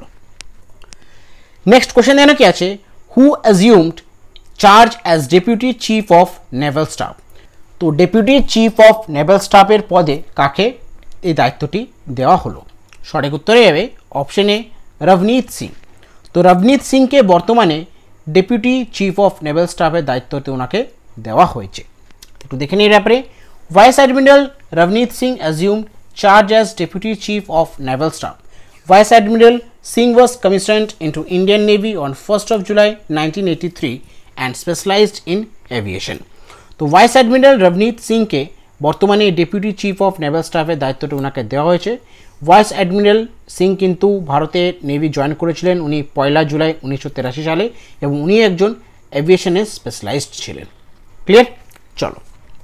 নেক্সট কোশ্চেন এখানে কি আছে, who assumed charge as deputy chief of naval staff. তো ডেপুটি চিফ অফ নেভাল স্টাফের পদে কাকে এই দায়িত্বটি দেওয়া হলো? সঠিক উত্তরে যাবে অপশন এ রবনীত সিং। তো রবনীত সিংকে বর্তমানে ডেপুটি চিফ অফ নেভাল স্টাফের দায়িত্বটি ওনাকে দেওয়া হয়েছে। একটু দেখে নিই ব্যাপারে। Vice admiral Ravneet Singh assumed charge as deputy chief of naval staff. Vice Admiral Singh was commissioned into Indian Navy on first of July nineteen eighty-three and specialized in aviation. তো vice admiral Ravneet সিংকে বর্তমানে ডেপুটি চিফ অফ নেভাল স্টাফের দায়িত্বটি ওনাকে দেওয়া হয়েছে। Vice admiral Singh কিন্তু ভারতে navy join করেছিলেন উনি পয়লা জুলাই উনিশশো তেরাশি সালে এবং উনি একজন এভিয়েশনে স্পেশালাইজড ছিলেন। ক্লিয়ার। চলো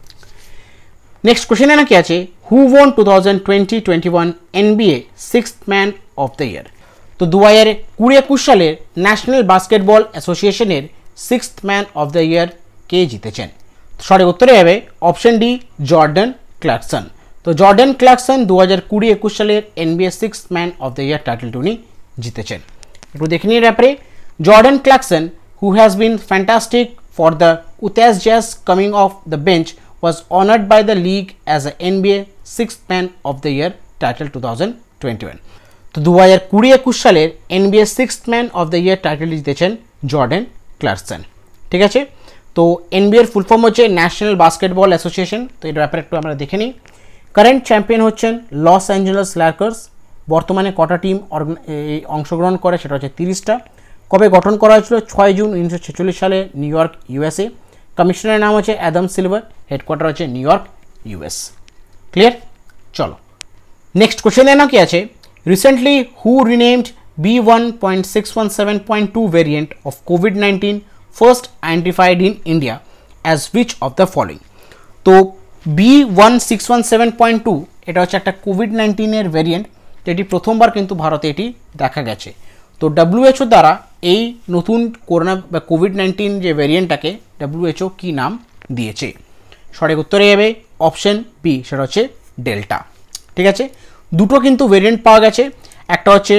নেক্সট কোশ্চেনে নাকি আছে, who won two thousand twenty twenty one NBA sixth man of the year. তো দু হাজার কুড়ি একুশ সালের ন্যাশনাল বাস্কেটবল অ্যাসোসিয়েশনের sixth man of the year কে জিতেছেন? সঠিক উত্তরে যাবে অপশন ডি জর্ডান ক্লার্কসন। তো জর্ডান ক্লার্কসন দু হাজার কুড়ি একুশ সালের NBA sixth man of the year টাইটেলটি উনি জিতেছেন। একটু দেখে নিয়ে ব্যাপারে। Jordan Clarkson who has been fantastic for the Utah's Jazz coming off the bench was honored by the league as a N B A sixth man of the year title two thousand twenty-one. তো দু হাজার কুড়ি একুশ সালের N B A sixth man of the year title জিতেছেন Jordan Clarkson. ঠিক আছে। তো N B A এর ফুল ফর্ম হচ্ছে ন্যাশনাল বাস্কেটবল অ্যাসোসিয়েশন। তো এর ব্যাপারে একটু আমরা দেখে নিই। কারেন্ট চ্যাম্পিয়ন হচ্ছেন লস অ্যাঞ্জেলেস ল্যাকার্স। বর্তমানে কটা টিম অংশগ্রহণ করে সেটা হচ্ছে তিরিশটা। কবে গঠন করা হয়েছিল? ছয় জুন উনিশশো ছেচল্লিশ সালে নিউ ইয়র্ক ইউএসএ। কমিশনারের নাম হচ্ছে অ্যাডাম সিলভার, হেডকোয়ার্টার হচ্ছে নিউ ইয়র্ক ইউএস। ক্লিয়ার। চলো নেক্সট কোশ্চেন এনে কি আছে, recently who renamed B one point six one seven point two variant of COVID nineteen first identified in India as which of the following. তো B one six one seven point two এটা হচ্ছে একটা Covid নাইন্টিনের variant, যেটি প্রথমবার কিন্তু ভারতে এটি দেখা গেছে। তো ডাব্লিউএইচও দ্বারা এই নতুন করোনা বা কোভিড নাইন্টিন যে ভ্যারিয়েন্টটাকে ডাব্লিউএইচও কী নাম দিয়েছে? সঠিক উত্তরে যাবে অপশন বি, সেটা হচ্ছে ডেল্টা। ঠিক আছে। দুটো কিন্তু ভেরিয়েন্ট পাওয়া গেছে, একটা হচ্ছে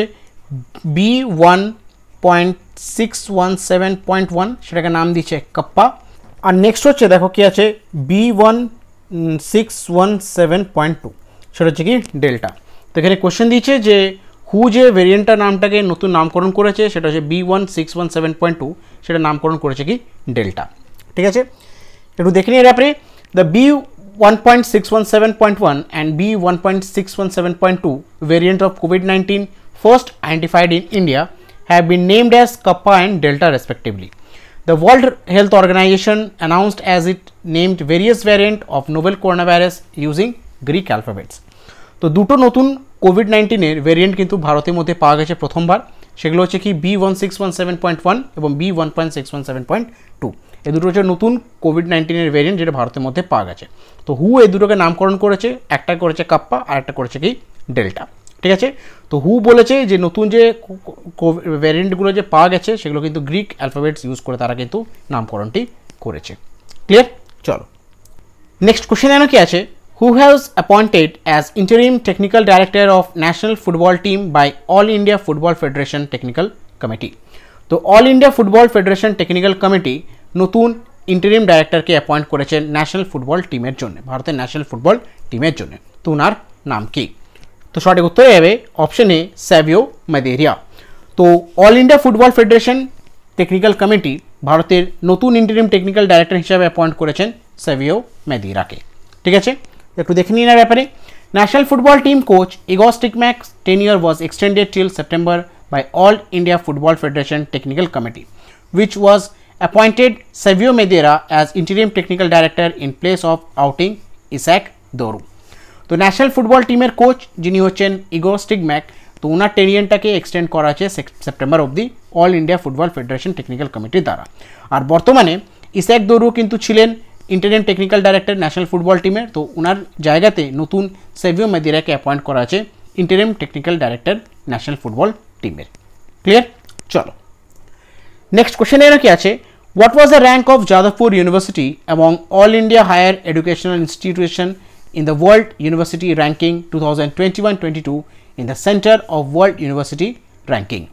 B one point six one seven point one, সেটাকে নাম দিচ্ছে কাপ্পা। আর নেক্সট হচ্ছে দেখো কি আছে B one six one seven point two, সেটা হচ্ছে কি ডেল্টা। তো এখানে কোশ্চেন দিয়েছে যে হু যে ভেরিয়েন্টটার নামটাকে নতুন নামকরণ করেছে সেটা হচ্ছে B one six one seven point two, সেটা নামকরণ করেছে কি ডেল্টা। ঠিক আছে। একটু দেখে নিয়ে ব্যাপারে। The B one point six one seven point one and B one point six one seven point two variant of COVID nineteen first identified in India have been named as Kappa and Delta respectively. The World Health Organization announced as it named various variant of novel coronavirus using Greek alphabets. তো দুটো নতুন Covid নাইন্টিনের variant কিন্তু ভারতের মধ্যে পাওয়া গেছে প্রথমবার, সেগুলো হচ্ছে কি B one six one seven point one এবং B one point six one seven point two. এই দুটো হচ্ছে নতুন কোভিড নাইন্টিনের ভেরিয়েন্ট যেটা ভারতের মধ্যে পাওয়া গেছে। তো হু এই দুটোকে নামকরণ করেছে, একটা করেছে কাপ্পা আর একটা করেছে কি ডেল্টা। ঠিক আছে। তো হু বলেছে যে নতুন যে ভ্যারিয়েন্টগুলো যে পাওয়া গেছে সেগুলো কিন্তু গ্রিক অ্যালফাবেটস ইউজ করে তারা কিন্তু নামকরণটি করেছে। ক্লিয়ার। চলো নেক্সট কোশ্চেন এনে কি আছে, who has appointed as interim technical director of national football team by All India Football Federation Technical Committee. তো all India football federation technical committee নতুন ইন্টারিম ডাইরেক্টরকে অ্যাপয়েন্ট করেছেন ন্যাশনাল ফুটবল টিমের জন্য, ভারতের ন্যাশনাল ফুটবল টিমের জন্য। তো ওনার নাম কি? তো সঠিক উত্তরে যাবে অপশন এ স্যাভিও মাদেরিয়া। তো all India football federation technical committee ভারতের নতুন ইন্টারিম টেকনিক্যাল ডাইরেক্টর হিসাবে অ্যাপয়েন্ট করেছেন স্যাভিও মাদেরিয়াকে। ঠিক আছে। একটু দেখে নিন এর ব্যাপারে। National football team coach Igor Stimac's tenure was extended till September by All India Football Federation Technical Committee, which was appointed Savio Madeira as interim technical director in place of outing Isaac Doru. তো national football টিমের coach যিনি হচ্ছেন Igor স্টিকম্যাক, তো ওনার টেনিয়ারটাকে extend করা আছে September অবধি all India football federation technical কমিটির দ্বারা। আর বর্তমানে ইসাক দোরু কিন্তু ছিলেন interim technical director national football টিমের, তো ওনার জায়গাতে নতুন সেভিও মাদেরিয়াকে অ্যাপয়েন্ট করা আছে interim technical director national football টিমের। ক্লিয়ার। চলো নেক্সট কোশ্চেন এর কি আছে, What was the rank of Jadavpur University among all India higher educational institution in the World University Ranking twenty twenty-one twenty-two in the Center of World University Ranking?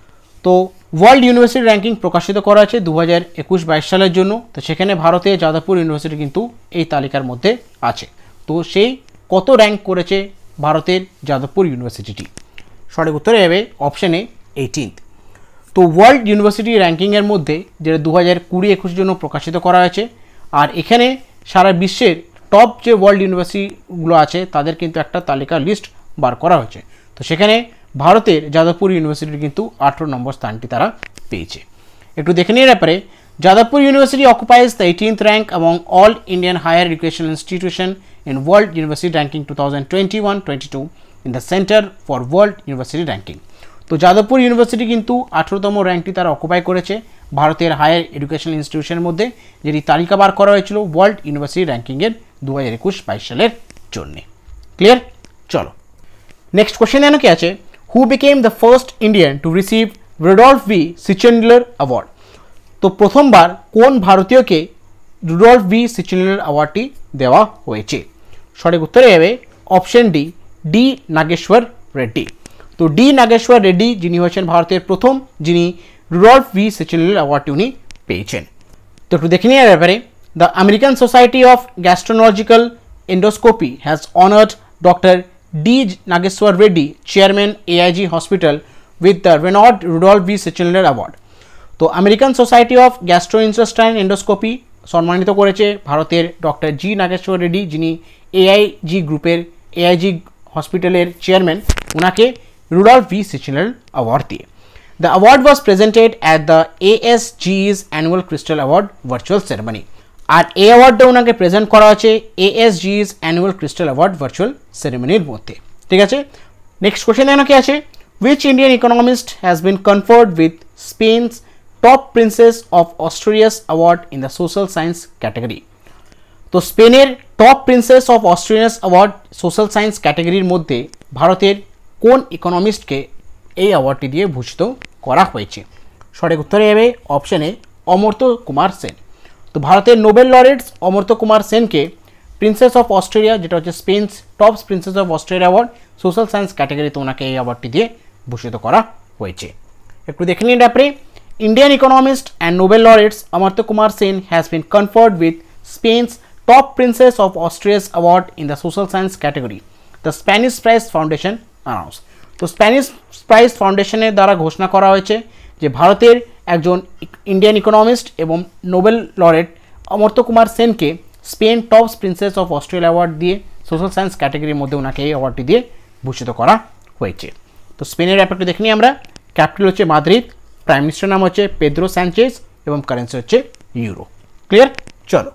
তো world university ranking প্রকাশিত করা আছে দু হাজার একুশ বাইশ সালের জন্য। তো সেখানে ভারতে যাদবপুর ইউনিভার্সিটি কিন্তু এই তালিকার মধ্যে আছে। তো সেই কত র্যাঙ্ক করেছে ভারতের যাদবপুর ইউনিভার্সিটিটি? সঠিক উত্তরে যাবে অপশন এ এইটিন্থ। তো ওয়ার্ল্ড ইউনিভার্সিটি র্যাঙ্কিংয়ের মধ্যে যেটা দু হাজার কুড়ি একুশ জন্য প্রকাশিত করা হয়েছে, আর এখানে সারা বিশ্বের টপ যে ওয়ার্ল্ড ইউনিভার্সিটিগুলো আছে তাদের কিন্তু একটা তালিকা লিস্ট বার করা হয়েছে। তো সেখানে ভারতের যাদবপুর ইউনিভার্সিটির কিন্তু আঠেরো নম্বর স্থানটি তারা পেয়েছে। একটু দেখে নিয়ে ব্যাপারে, Jadavpur university occupies the eighteenth rank among all Indian higher educational institution in world university ranking two thousand twenty one twenty two in the centre for world university ranking. তো যাদবপুর ইউনিভার্সিটি কিন্তু আঠেরোতম র্যাঙ্কটি তারা অকুপাই করেছে ভারতের হায়ার এডুকেশনাল ইনস্টিটিউশনের মধ্যে, যেটি তালিকা বার করা হয়েছিল ওয়ার্ল্ড ইউনিভার্সিটি র্যাঙ্কিংয়ের দু হাজার একুশ বাইশ সালের জন্যে। ক্লিয়ার? চলো নেক্সট কোশ্চেন জানো কি আছে, who became the first Indian to receive Rudolf V Schindler award? তো প্রথমবার কোন ভারতীয়কে রুডলফ ভি সিচেন্ডলার অ্যাওয়ার্ডটি দেওয়া হয়েছে? সঠিক উত্তরে যাবে option D, D Nageshwar Reddy. তো ডি নাগেশ্বর রেড্ডি যিনি হয়েছেন ভারতের প্রথম যিনি রুডলফ ভি সিচেন্ডলার অ্যাওয়ার্ডটি উনি পেয়েছেন। তো একটু দেখে নিয়ে ব্যাপারে, the American society of gastroenterological endoscopy has honoured doctor D Nageshwar Reddy, chairman AIG hospital, with the renowned Rudolf V Schindler award. তো American society of gastrointestinal endoscopy সম্মানিত করেছে ভারতের ডক্টর জি নাগেশ্বর রেড্ডি যিনি এআইজি গ্রুপের এআইজি হসপিটালের চেয়ারম্যান, ওনাকে রুডলফ ভি সিচেন্ডলার অ্যাওয়ার্ড দিয়ে। The award was presented at the ASGE's annual crystal award virtual ceremony. আর এই অ্যাওয়ার্ডটা ওনাকে প্রেজেন্ট করা হচ্ছে ASGE's annual crystal award virtual সেরেমনির মধ্যে। ঠিক আছে, নেক্সট কোশ্চেন জানো কি আছে, which Indian economist has been conferred with Spain's Top Princess of Asturias Award in the Social Science category? তো স্পেনের top princess of Asturias award social science ক্যাটাগরির মধ্যে ভারতের কোন ইকোনমিস্টকে এই অ্যাওয়ার্ডটি দিয়ে ভূষিত করা হয়েছে? সঠিক উত্তরে যাবে অপশন এ অমর্ত্য কুমার সেন। তো ভারতের নোবেল লরেটস অমর্ত্য কুমার সেনকে প্রিন্সেস অফ অস্ট্রেলিয়া, যেটা হচ্ছে Spain's top princess of Australia award social science ক্যাটাগরিতে ওনাকে এই অ্যাওয়ার্ডটি দিয়ে ভূষিত করা হয়েছে। একটু দেখে নিন ব্যাপারে, Indian economist and Nobel laureates Amartya Kumar Sen has been conferred with Spain's top princess of Asturias award in the social science category, the Spanish prize foundation announce. তো স্প্যানিশ প্রাইজ ফাউন্ডেশনের দ্বারা ঘোষণা করা হয়েছে যে ভারতের একজন ইন্ডিয়ান ইকোনমিস্ট এবং নোবেল লরেট অমর্ত্য কুমার সেনকে Spain top princess of Australia award দিয়ে সোশ্যাল সায়েন্স ক্যাটাগরির মধ্যে ওনাকে এই অ্যাওয়ার্ডটি দিয়ে ভূষিত করা হয়েছে। তো স্পেনের ব্যাপারটা দেখে নিই আমরা, ক্যাপিটাল হচ্ছে মাদ্রিদ, প্রাইম মিনিস্টার নাম হচ্ছে পেদ্রো স্যানচেজ এবং কারেন্সি হচ্ছে ইউরো। ক্লিয়ার? চলো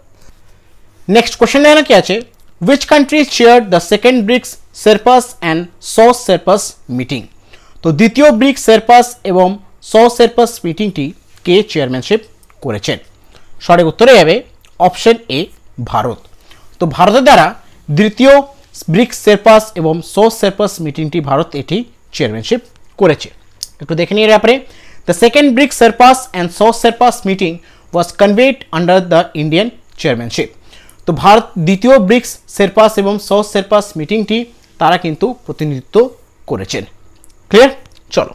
নেক্সট কোশ্চেন জানা কি আছে, which countries chaired the second BRICS sherpas and sous sherpas meeting? তো দ্বিতীয় ব্রিক্স শেরপাস এবং সস শেরপাস মিটিংটি কে চেয়ারম্যানশিপ করেছেন? সঠিক উত্তরে যাবে অপশন এ ভারত। তো ভারতের দ্বারা দ্বিতীয় ব্রিক্স শেরপাস এবং সস শেরপাস মিটিংটি ভারত এটি চেয়ারম্যানশিপ করেছে। একটু দেখে নিয়ে ব্যাপারে, the second BRICS sherpas and sous sherpas meeting was convened under the Indian chairmanship. তো ভারত দ্বিতীয় ব্রিক্স শেরপাস এবং সস শেরপাস মিটিংটি তারা কিন্তু প্রতিনিধিত্ব করেছেন। ক্লিয়ার? চলো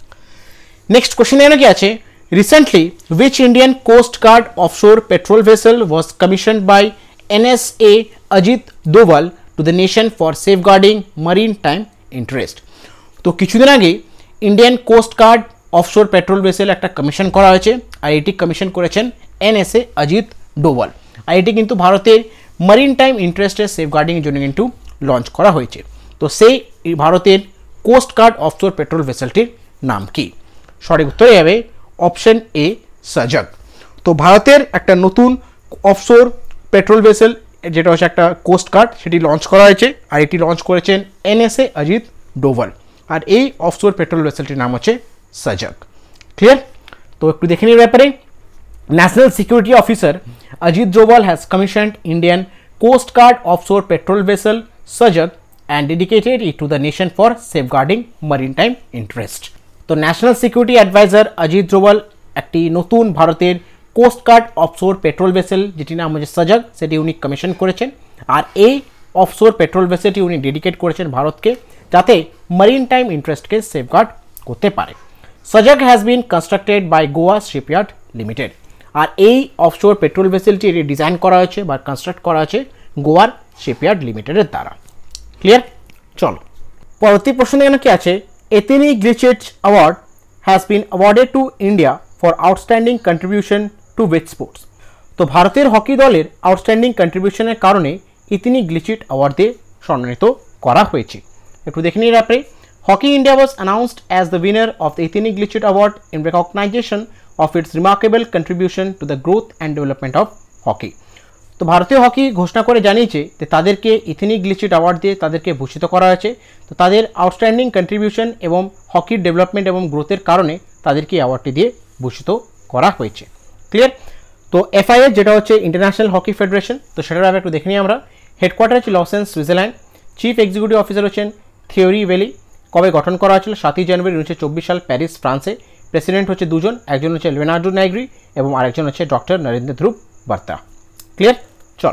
নেক্সট কোশ্চেন এখানে কি আছে, recently which Indian coast guard offshore patrol vessel was commissioned by NSA Ajit Doval to the nation for safeguarding maritime interest? তো কিছুদিন আগে Indian coast guard offshore patrol vessel একটা কমিশন করা হয়েছে, আর এটি কমিশন করেছেন এনএসএ অজিত ডোভাল। আর এটি কিন্তু ভারতের মারিন টাইম ইন্টারেস্টের সেফগার্ডিংয়ের জন্য কিন্তু লঞ্চ করা হয়েছে। তো সেই ভারতের কোস্ট গার্ড অফশোর পেট্রোল ভেসেলটির নাম কি? সঠিক উত্তরে যাবে অপশন এ সাজগ। তো ভারতের একটা নতুন অফশোর পেট্রোল ভেসেল যেটা হচ্ছে একটা কোস্ট গার্ড সেটি লঞ্চ করা হয়েছে, আর এটি লঞ্চ করেছেন এনএসএ অজিত ডোভাল, আর এই অফশোর পেট্রোল ভেসেলটির নাম হচ্ছে সাজগ। ক্লিয়ার? তো একটু দেখে নিয়ে ব্যাপারে, national security officer Ajit Doval has commissioned Indian coast guard offshore patrol vessel Sajag and dedicated it to the nation for safeguarding maritime interest. তো national security adviser Ajit Doval একটি নতুন ভারতের coast guard offshore patrol vessel যেটি নাম হচ্ছে সজাগ, সেটি উনি কমিশন করেছেন। আর এই অফশোর পেট্রোল ভেসেলটি উনি ডেডিকেট করেছেন ভারতকে, যাতে মারিন টাইম ইন্টারেস্টকে সেফগার্ড করতে পারে। Sajag has been constructed by Goa shipyard limited. আর এই অফশোর পেট্রোল ভেসেলটি এটি ডিজাইন করা হয়েছে বা কনস্ট্রাক্ট করা হয়েছে গোয়ার শিপইয়ার্ড লিমিটেডের দ্বারা। ক্লিয়ার? চলো পরবর্তী প্রশ্ন এখানে কি আছে, Etienne Glichitch award has been awarded to India for outstanding contribution to which sports. তো ভারতের হকি দলের আউটস্ট্যান্ডিং কন্ট্রিবিউশনের কারণে এথেনি গ্লিচেট অ্যাওয়ার্ড দিয়ে সম্মানিত করা হয়েছে। একটু দেখে নিই ব্যাপারে। Hockey India was announced as the winner of the Etienne Glichitch award in recognition of its remarkable contribution to the growth and development of hockey. তো ভারতীয় হকি ঘোষণা করে জানিয়েছে যে তাদেরকে এথেনি গ্লিচেট অ্যাওয়ার্ড দিয়ে তাদেরকে ভূষিত করা হয়েছে। তো তাদের আউটস্ট্যান্ডিং কন্ট্রিবিউশন এবং হকির ডেভেলপমেন্ট এবং গ্রোথের কারণে তাদেরকে অ্যাওয়ার্ডটি দিয়ে ভূষিত করা হয়েছে। ক্লিয়ার? তো এফআইএ যেটা হচ্ছে ইন্টারন্যাশনাল হকি ফেডারেশন, তো সেটার ব্যাপারে একটু দেখে নিই আমরা। হেডকোয়ার্টার হচ্ছে Lausanne Switzerland. Chief executive officer হচ্ছেন থিওরি ভেলি। কবে গঠন করা হয়েছিল? সাতই জানুয়ারি উনিশশো চব্বিশ সাল, প্যারিস, ফ্রান্সে। প্রেসিডেন্ট হচ্ছে দুজন, একজন হচ্ছে লিওনার্ডো নাইগ্রি এবং আরেকজন হচ্ছে ডক্টর নরেন্দ্র ধ্রুব বার্তা। ক্লিয়ার? চল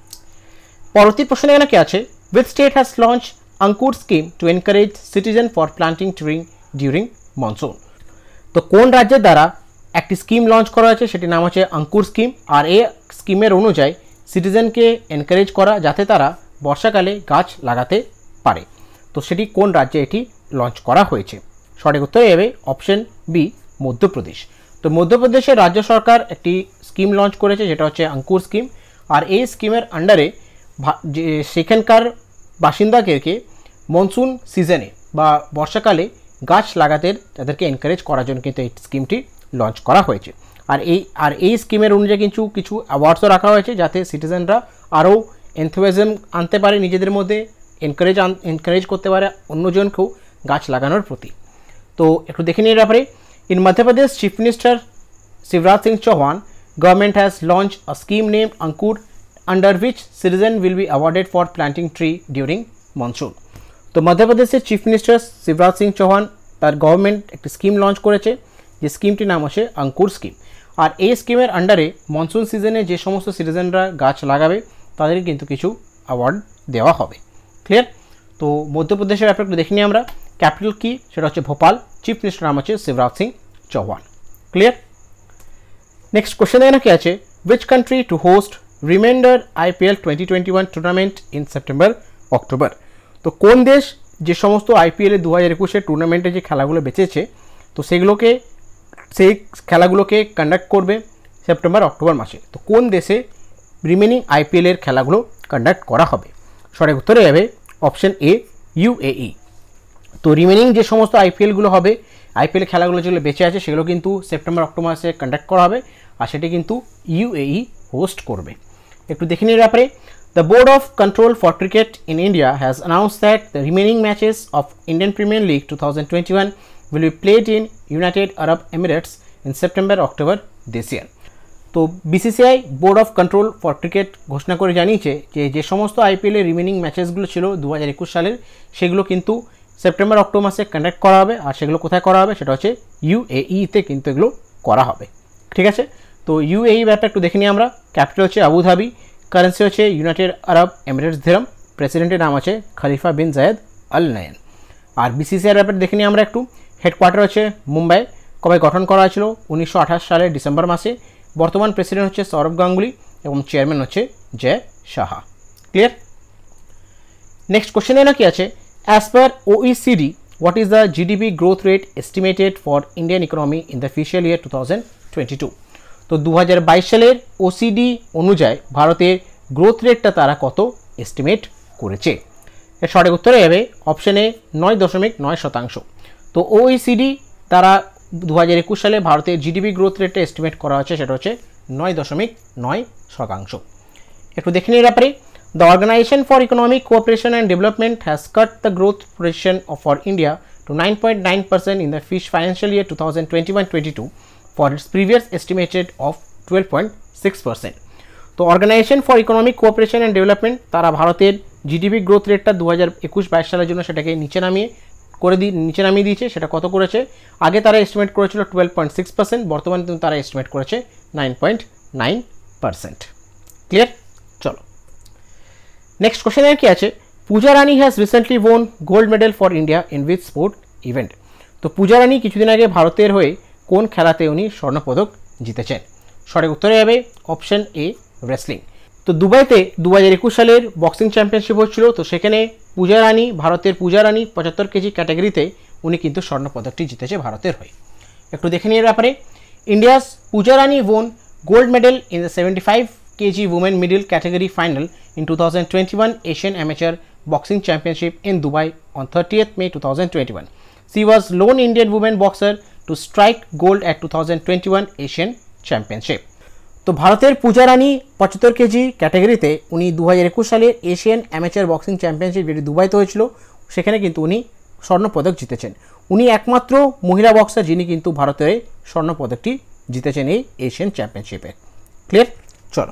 পরবর্তী প্রশ্ন এখানে কি আছে, which state has launch Ankur scheme to encourage citizen for planting tree during monsoon. তো কোন রাজ্যের দ্বারা একটি স্কিম লঞ্চ করা হয়েছে, সেটির নাম হচ্ছে আঙ্কুর স্কিম। আর এই স্কিমের অনুযায়ী সিটিজেনকে এনকারেজ করা যাতে তারা বর্ষাকালে গাছ লাগাতে পারে। তো সেটি কোন রাজ্যে এটি লঞ্চ করা হয়েছে? সঠিক উত্তর হবে অপশন বি, মধ্যপ্রদেশ। তো মধ্যপ্রদেশের রাজ্য সরকার একটি স্কিম লঞ্চ করেছে যেটা হচ্ছে আঙ্কুর স্কিম। আর এই স্কিমের আন্ডারে যে সেখানকার বাসিন্দাদেরকে মনসুন সিজনে বা বর্ষাকালে গাছ লাগাতে তাদেরকে এনকারেজ করার জন্য কিন্তু এই স্কিমটি লঞ্চ করা হয়েছে। আর এই আর এই স্কিমের অনুযায়ী কিছু কিছু অ্যাওয়ার্ডসও রাখা হয়েছে যাতে সিটিজেনরা আরও এনথুজিয়াজম আনতে পারে নিজেদের মধ্যে, এনকারেজ এনকারেজ করতে পারে অন্যজনকেও গাছ লাগানোর প্রতি। তো একটু দেখে নিয়ে ব্যাপারে। In Madhya Pradesh chief minister Shivraj Singh Chauhan government has launch a scheme named আঙ্কুর under which citizen will be awarded for planting tree during monsoon. তো মধ্যপ্রদেশের চিফ মিনিস্টার শিবরাজ সিং চৌহান তার গভর্নমেন্ট একটি স্কিম লঞ্চ করেছে, যে স্কিমটির নাম হচ্ছে আঙ্কুর স্কিম। আর এই স্কিমের আন্ডারে মনসুন সিজনে যে সমস্ত সিটিজেনরা গাছ লাগাবে তাদের কিন্তু কিছু অ্যাওয়ার্ড দেওয়া হবে। ক্লিয়ার? তো মধ্যপ্রদেশের ব্যাপারে একটু দেখে নিই আমরা। ক্যাপিটাল কি, সেটা হচ্ছে ভোপাল। চিফ মিনিস্টার নাম হচ্ছে Shivraj Singh Chouhan. Clear? Next question এখানে কি আছে, which country to host remainder IPL twenty twenty one tournament in September October. তো কোন দেশ যে সমস্ত আইপিএলের দু হাজার একুশের টুর্নামেন্টে যে খেলাগুলো বেঁচেছে তো সেগুলোকে সেই খেলাগুলোকে কন্ডাক্ট করবে সেপ্টেম্বর অক্টোবর মাসে। তো কোন দেশে রিমেনিং আইপিএলের খেলাগুলো কন্ডাক্ট করা হবে? সঠিক উত্তরে যাবে অপশন এ, ইউএই। তো রিমেনিং যে সমস্ত আইপিএলগুলো হবে, আইপিএল খেলাগুলো যেগুলো বেঁচে আছে সেগুলো কিন্তু সেপ্টেম্বর অক্টোবর মাসে কন্ডাক্ট করা হবে, আর সেটি কিন্তু ইউএই হোস্ট করবে। একটু দেখে নিয়ে ব্যাপারে। The board of control for cricket in India has announced that the remaining matches of Indian premier league two thousand twenty one will be played in United Arab Emirates in September October this year. তো BCCI board of control for cricket ঘোষণা করে জানিয়েছে যে যে সমস্ত আইপিএলের remaining ম্যাচেসগুলো ছিল দু হাজার একুশ সালের সেগুলো কিন্তু সেপ্টেম্বর অক্টোবর মাসে কন্ডাক্ট করা হবে। আর সেগুলো কোথায় করা হবে? সেটা হচ্ছে ইউএইতে কিন্তু এগুলো করা হবে। ঠিক আছে? তো ইউএই ব্যাপারটা একটু দেখে নিই আমরা। ক্যাপিটাল হচ্ছে আবুধাবি, কারেন্সি হচ্ছে ইউনাইটেড আরব এমিরেটস দিরহাম, প্রেসিডেন্টের নাম আছে খলিফা বিন জায়েদ আল নায়ান। আর বিসিসিআইয়ের ব্যাপারে দেখে নিই আমরা একটু। হেডকোয়ার্টার হচ্ছে মুম্বাই। কবে গঠন করা হয়েছিল? উনিশশো আঠাশ সালের ডিসেম্বর মাসে। বর্তমান প্রেসিডেন্ট হচ্ছে সৌরভ গাঙ্গুলি এবং চেয়ারম্যান হচ্ছে Jay Saha. Clear? Next question এখানে কি আছে, as per OECD what is the GDP growth rate estimated for Indian economy in the fiscal year two thousand twenty two. তো দু হাজার বাইশ সালের ওসিডি অনুযায়ী ভারতের গ্রোথ রেটটা তারা কত এস্টিমেট করেছে? এর সঠিক উত্তরে যাবে অপশন এ, নয় দশমিক নয় শতাংশ। তো ওইসিডি তারা দু হাজার একুশ সালে ভারতের জিডিপি গ্রোথ রেটটা এস্টিমেট করা হচ্ছে সেটা হচ্ছে নয় দশমিক নয় শতাংশ। একটু দেখে নিয়ে ব্যাপারে। The organisation for economic cooperation and development has cut the growth projection for India to nine point nine percent in the fish financial year two thousand twenty one twenty two for its previous estimated of twelve point six percent. তো organisation for economic cooperation and development তারা ভারতের GDP growth রেটটা দু হাজার একুশ বাইশ সালের জন্য সেটাকে নিচে নামিয়ে করে দিয়ে নিচে নামিয়ে দিয়েছে। সেটা কত করেছে, আগে তারা এস্টিমেট করেছিল টুয়েলভ পয়েন্ট সিক্স পার্সেন্ট, বর্তমানে কিন্তু তারা এস্টিমেট করেছে nine point nine percent. Clear? চলো নেক্সট কোশ্চেনের কি আছে, Puja Rani has recently won gold medal for India in which sport event. তো পূজা রানী কিছুদিন আগে ভারতের হয়ে কোন খেলাতে উনি স্বর্ণপদক জিতেছেন? সঠিক উত্তরে যাবে অপশন এ, রেসলিং। তো দুবাইতে দু হাজার একুশ সালের বক্সিং চ্যাম্পিয়নশিপ হচ্ছিল, তো সেখানে পূজা রানী, ভারতের পূজা রানী পঁচাত্তর কেজি ক্যাটাগরিতে উনি কিন্তু স্বর্ণপদকটি জিতেছে ভারতের হয়ে। একটু দেখে নিয়ে ব্যাপারে, India's Puja Rani won gold medal in the seventy five kg women middle category final in two thousand twenty-one Asian Amateur Boxing Championship in Dubai on thirtieth May two thousand twenty-one. She was lone Indian woman boxer to strike gold at two thousand twenty-one Asian Championship. তো ভারতের পূজা রানী পঁচাত্তর KG ক্যাটাগরিতে উনি দু হাজার একুশ সালের Asian amateur boxing championship যেটি দুবাইতে হয়েছিল, সেখানে কিন্তু উনি স্বর্ণপদক জিতেছেন। উনি একমাত্র মহিলা বক্সার যিনি কিন্তু ভারতের স্বর্ণপদকটি জিতেছেন এই এশিয়ান চ্যাম্পিয়নশিপে। ক্লিয়ার? চলো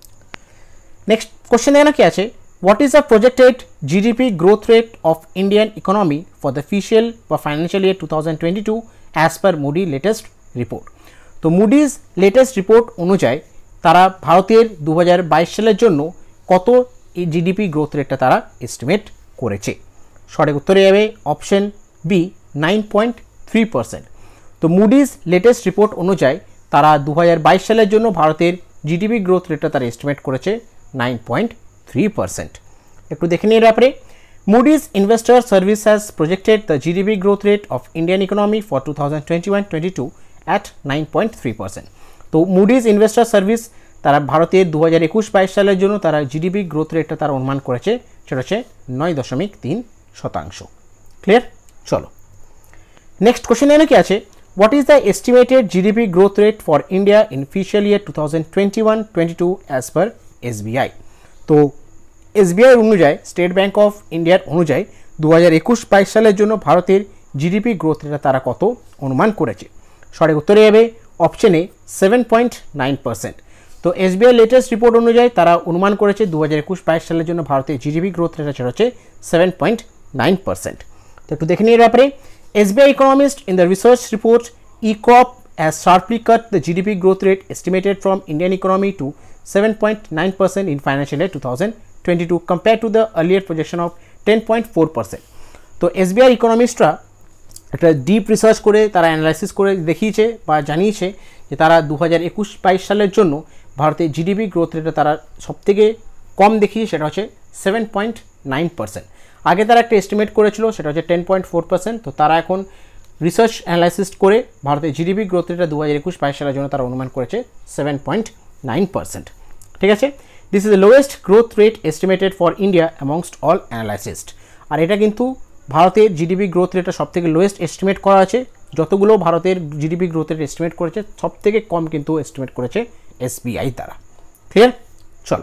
নেক্সট কোশ্চেন এখানে কি আছে, what is the projected GDP growth rate of Indian economy for the fiscal বা financial year two thousand twenty two as per Moody latest report. তো মুডিজ লেটেস্ট রিপোর্ট অনুযায়ী তারা ভারতের দু হাজার বাইশ সালের জন্য কত এই জিডিপি গ্রোথ রেটটা তারা এস্টিমেট করেছে? সঠিক উত্তরে যাবে option B, nine point three percent. তো মুডিজ লেটেস্ট রিপোর্ট অনুযায়ী তারা দু হাজার বাইশ সালের জন্য ভারতের জিডিপি গ্রোথ রেটটা তারা এস্টিমেট করেছে নাইন পয়েন্ট থ্রি পার্সেন্ট। একটু দেখে নিয়ে ব্যাপারে, Moody's investor service has projected the GDP growth rate of Indian economy for two thousand twenty one twenty two at nine point three percent. তো Moody's investor service তারা ভারতের দু হাজার একুশ বাইশ সালের জন্য তারা জিডিপি গ্রোথ রেটটা তারা অনুমান করেছে, সেটা হচ্ছে নয় দশমিক তিন শতাংশ। ক্লিয়ার? চলো নেক্সট কোশ্চেন এখানে কি আছে, what is the estimated G D P growth rate for India in fiscal year two thousand twenty-one twenty-two as per S B I? তো S B I অনুযায়ী, স্টেট ব্যাঙ্ক অফ ইন্ডিয়ার অনুযায়ী দু হাজার একুশ বাইশ সালের জন্য ভারতের জিডিপি গ্রোথ রেটটা তারা কত অনুমান করেছে? সঠিক উত্তরে যাবে option A, seven point nine percent. তো S B I latest report অনুযায়ী তারা অনুমান করেছে দু হাজার একুশ বাইশ সালের জন্য ভারতের জিডিপি গ্রোথ রেটটা সেটা হচ্ছে সেভেন পয়েন্ট নাইন পার্সেন্ট। তো একটু দেখে নিয়ে ব্যাপারে, S B I economist in the research report E C O P has sharply cut the G D P growth rate estimated from Indian economy to seven point nine percent in financial year two thousand twenty-two compared to the earlier projection of ten point four percent. তো S B I ইকোনমিস্টরা একটা deep research করে তারা analysis করে দেখিয়েছে বা জানিয়েছে যে তারা দু হাজার একুশ বাইশ সালের জন্য ভারতের জিডিপি গ্রোথ রেটটা তারা সবথেকে কম দেখিয়েছে, সেটা হচ্ছে সেভেন পয়েন্ট নাইন পার্সেন্ট। আগে তারা একটা এস্টিমেট করেছিল সেটা হচ্ছে টেন পয়েন্ট ফোর পার্সেন্ট। তো তারা এখন রিসার্চ অ্যানালাইসিস করে ভারতের জিডিপি গ্রোথ রেটটা দু হাজার একুশ বাইশ সালের জন্য তারা অনুমান করেছে সেভেন পয়েন্ট নাইন পার্সেন্ট। ঠিক আছে, this is the lowest growth rate estimated for India amongst all analysts. আর এটা কিন্তু ভারতের জিডিপি গ্রোথ রেটটা সব থেকে লোয়েস্ট এস্টিমেট করা আছে। যতগুলো ভারতের জিডিপি গ্রোথ রেট এস্টিমেট করেছে সব থেকে কম কিন্তু এস্টিমেট করেছে এস বি আই দ্বারা। ক্লিয়ার? চলো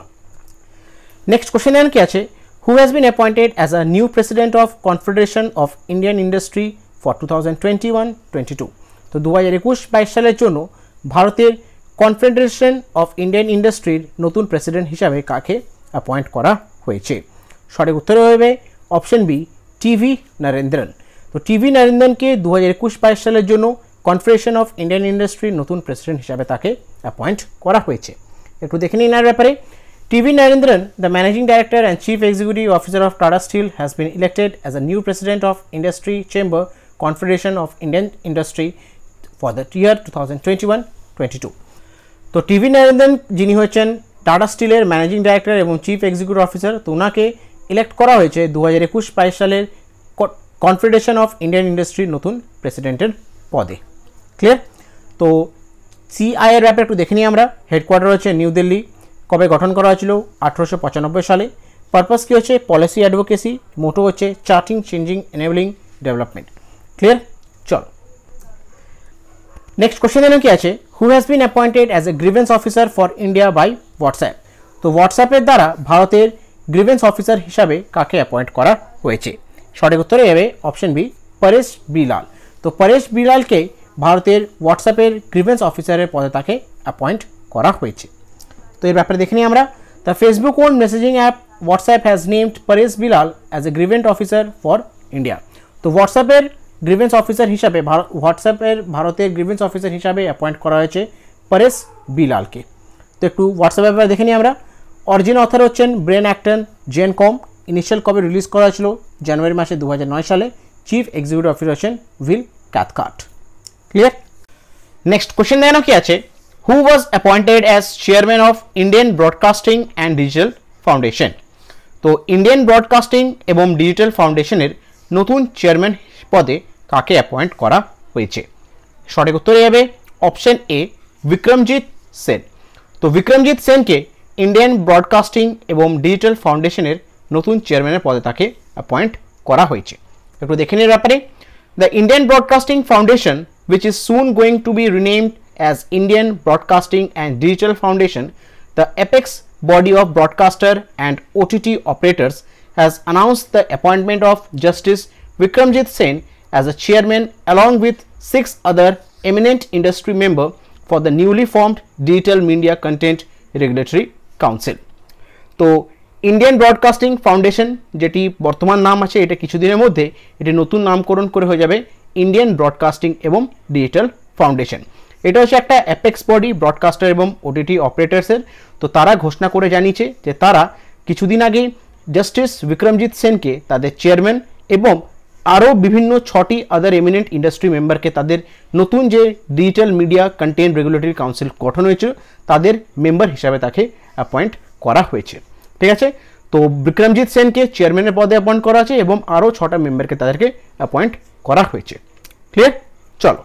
নেক্সট কোশ্চেন এখানে কি আছে, who has been appointed as a new president of Confederation of Indian Industry for two thousand twenty-one twenty-two. তো দু হাজার একুশ বাইশ সালের জন্য ভারতের কনফেডারেশন অফ ইন্ডিয়ান ইন্ডাস্ট্রির নতুন প্রেসিডেন্ট হিসাবে কাকে অ্যাপয়েন্ট করা হয়েছে? সঠিক উত্তর হবে অপশন বি, টিভি নরেন্দ্রন। তো টিভি নরেন্দ্রনকে দু হাজার একুশ বাইশ সালের জন্য কনফেডারেশন অফ ইন্ডিয়ান ইন্ডাস্ট্রির নতুন প্রেসিডেন্ট হিসাবে তাকে অ্যাপয়েন্ট করা হয়েছে। একটু দেখে নিন এর ব্যাপারে, T V Narendran, the Managing Director and Chief Executive Officer of Tata Steel, has been elected as a new President of Industry Chamber Confederation of Indian Industry for the year two thousand twenty-one twenty-two. তো TV Narendran যিনি হচ্ছেন টাটা স্টিলের managing director এবং chief executive officer, তো ওনাকে elect করা হয়েছে দু হাজার একুশ বাইশ সালের কনফেডারেশন অফ ইন্ডিয়ান ইন্ডাস্ট্রির নতুন প্রেসিডেন্টের পদে। ক্লিয়ার? তো সিআই এর ব্যাপারে একটু দেখে নিই আমরা। হেডকোয়ার্টার হচ্ছে নিউ দিল্লি। কবে গঠন করা হয়েছিল? আঠেরোশো পঁচানব্বই সালে। পারপাস কী হচ্ছে? Policy advocacy. মোটো হচ্ছে charting, changing, enabling development. Clear? চলো নেক্সট কোশ্চেন এখানে কি আছে, who has been appointed as a grievance officer for India by WhatsApp. তো হোয়াটসঅ্যাপের দ্বারা ভারতের গ্রিভেন্স অফিসার হিসাবে কাকে অ্যাপয়েন্ট করা হয়েছে? সঠিক উত্তরে যাবে অপশন বি, পরেশ বিলাল। তো পরেশ বিলালকে ভারতের হোয়াটসঅ্যাপের গ্রিভেন্স অফিসারের পদে তাকে অ্যাপয়েন্ট করা হয়েছে। তো এর ব্যাপারে দেখে নিই আমরা। The Facebook own messaging app WhatsApp has named Paresh Bilal as a grievance officer for India. তো হোয়াটসঅ্যাপের গ্রিভেন্স অফিসার হিসাবে হোয়াটসঅ্যাপের ভারতের গ্রিভেন্স অফিসার হিসাবে অ্যাপয়েন্ট করা হয়েছে পরেশ বিলালকে। তো একটু হোয়াটসঅ্যাপ ব্যাপারে দেখে নিই আমরা। অরিজিন অথর হচ্ছেন Brian Acton Jan Koum. Initial কবে রিলিজ করা হয়েছিল? জানুয়ারি মাসে দু হাজার নয় সালে। চিফ এক্সিকিউটিভ অফিসার হচ্ছেন Will Cathcart. Clear? Next question দেখানো কি আছে, who was appointed as chairman of Indian broadcasting and digital foundation? তো ইন্ডিয়ান ব্রডকাস্টিং এবং ডিজিটাল ফাউন্ডেশনের নতুন চেয়ারম্যান পদে কাকে অ্যাপয়েন্ট করা হয়েছে? সঠিক উত্তরে যাবে অপশন এ বিক্রমজিৎ সেন। তো বিক্রমজিৎ সেনকে ইন্ডিয়ান ব্রডকাস্টিং এবং ডিজিটাল ফাউন্ডেশনের নতুন চেয়ারম্যানের পদে তাকে অ্যাপয়েন্ট করা হয়েছে। একটু দেখে নিয়ে ব্যাপারে, the Indian broadcasting foundation which is soon going to be renamed as Indian Broadcasting and Digital Foundation, the apex body of broadcaster and O T T operators, has announced the appointment of Justice Vikramjit Sen as a chairman along with six other eminent industry members for the newly formed Digital Media Content Regulatory Council. তো Indian broadcasting foundation যেটি বর্তমান নাম আছে, এটা কিছুদিনের মধ্যে এটি নতুন নামকরণ করে হয়ে যাবে ইন্ডিয়ান ব্রডকাস্টিং এবং ডিজিটাল ফাউন্ডেশন। এটা হচ্ছে একটা অ্যাপেক্স বডি ব্রডকাস্টার এবং ওটিটি অপারেটার্সের। তো তারা ঘোষণা করে জানিয়েছে যে তারা কিছুদিন আগে জাস্টিস বিক্রমজিৎ সেনকে তাদের চেয়ারম্যান এবং আরও বিভিন্ন ছটি আদার এমিনেন্ট ইন্ডাস্ট্রি মেম্বারকে তাদের নতুন যে digital media content regulatory council গঠন হয়েছে তাদের মেম্বার হিসাবে তাকে অ্যাপয়েন্ট করা হয়েছে। ঠিক আছে, তো বিক্রমজিৎ সেনকে চেয়ারম্যানের পদে অ্যাপয়েন্ট করা আছে এবং আরও ছটা মেম্বারকে তাদেরকে অ্যাপয়েন্ট করা হয়েছে। ক্লিয়ার? চলো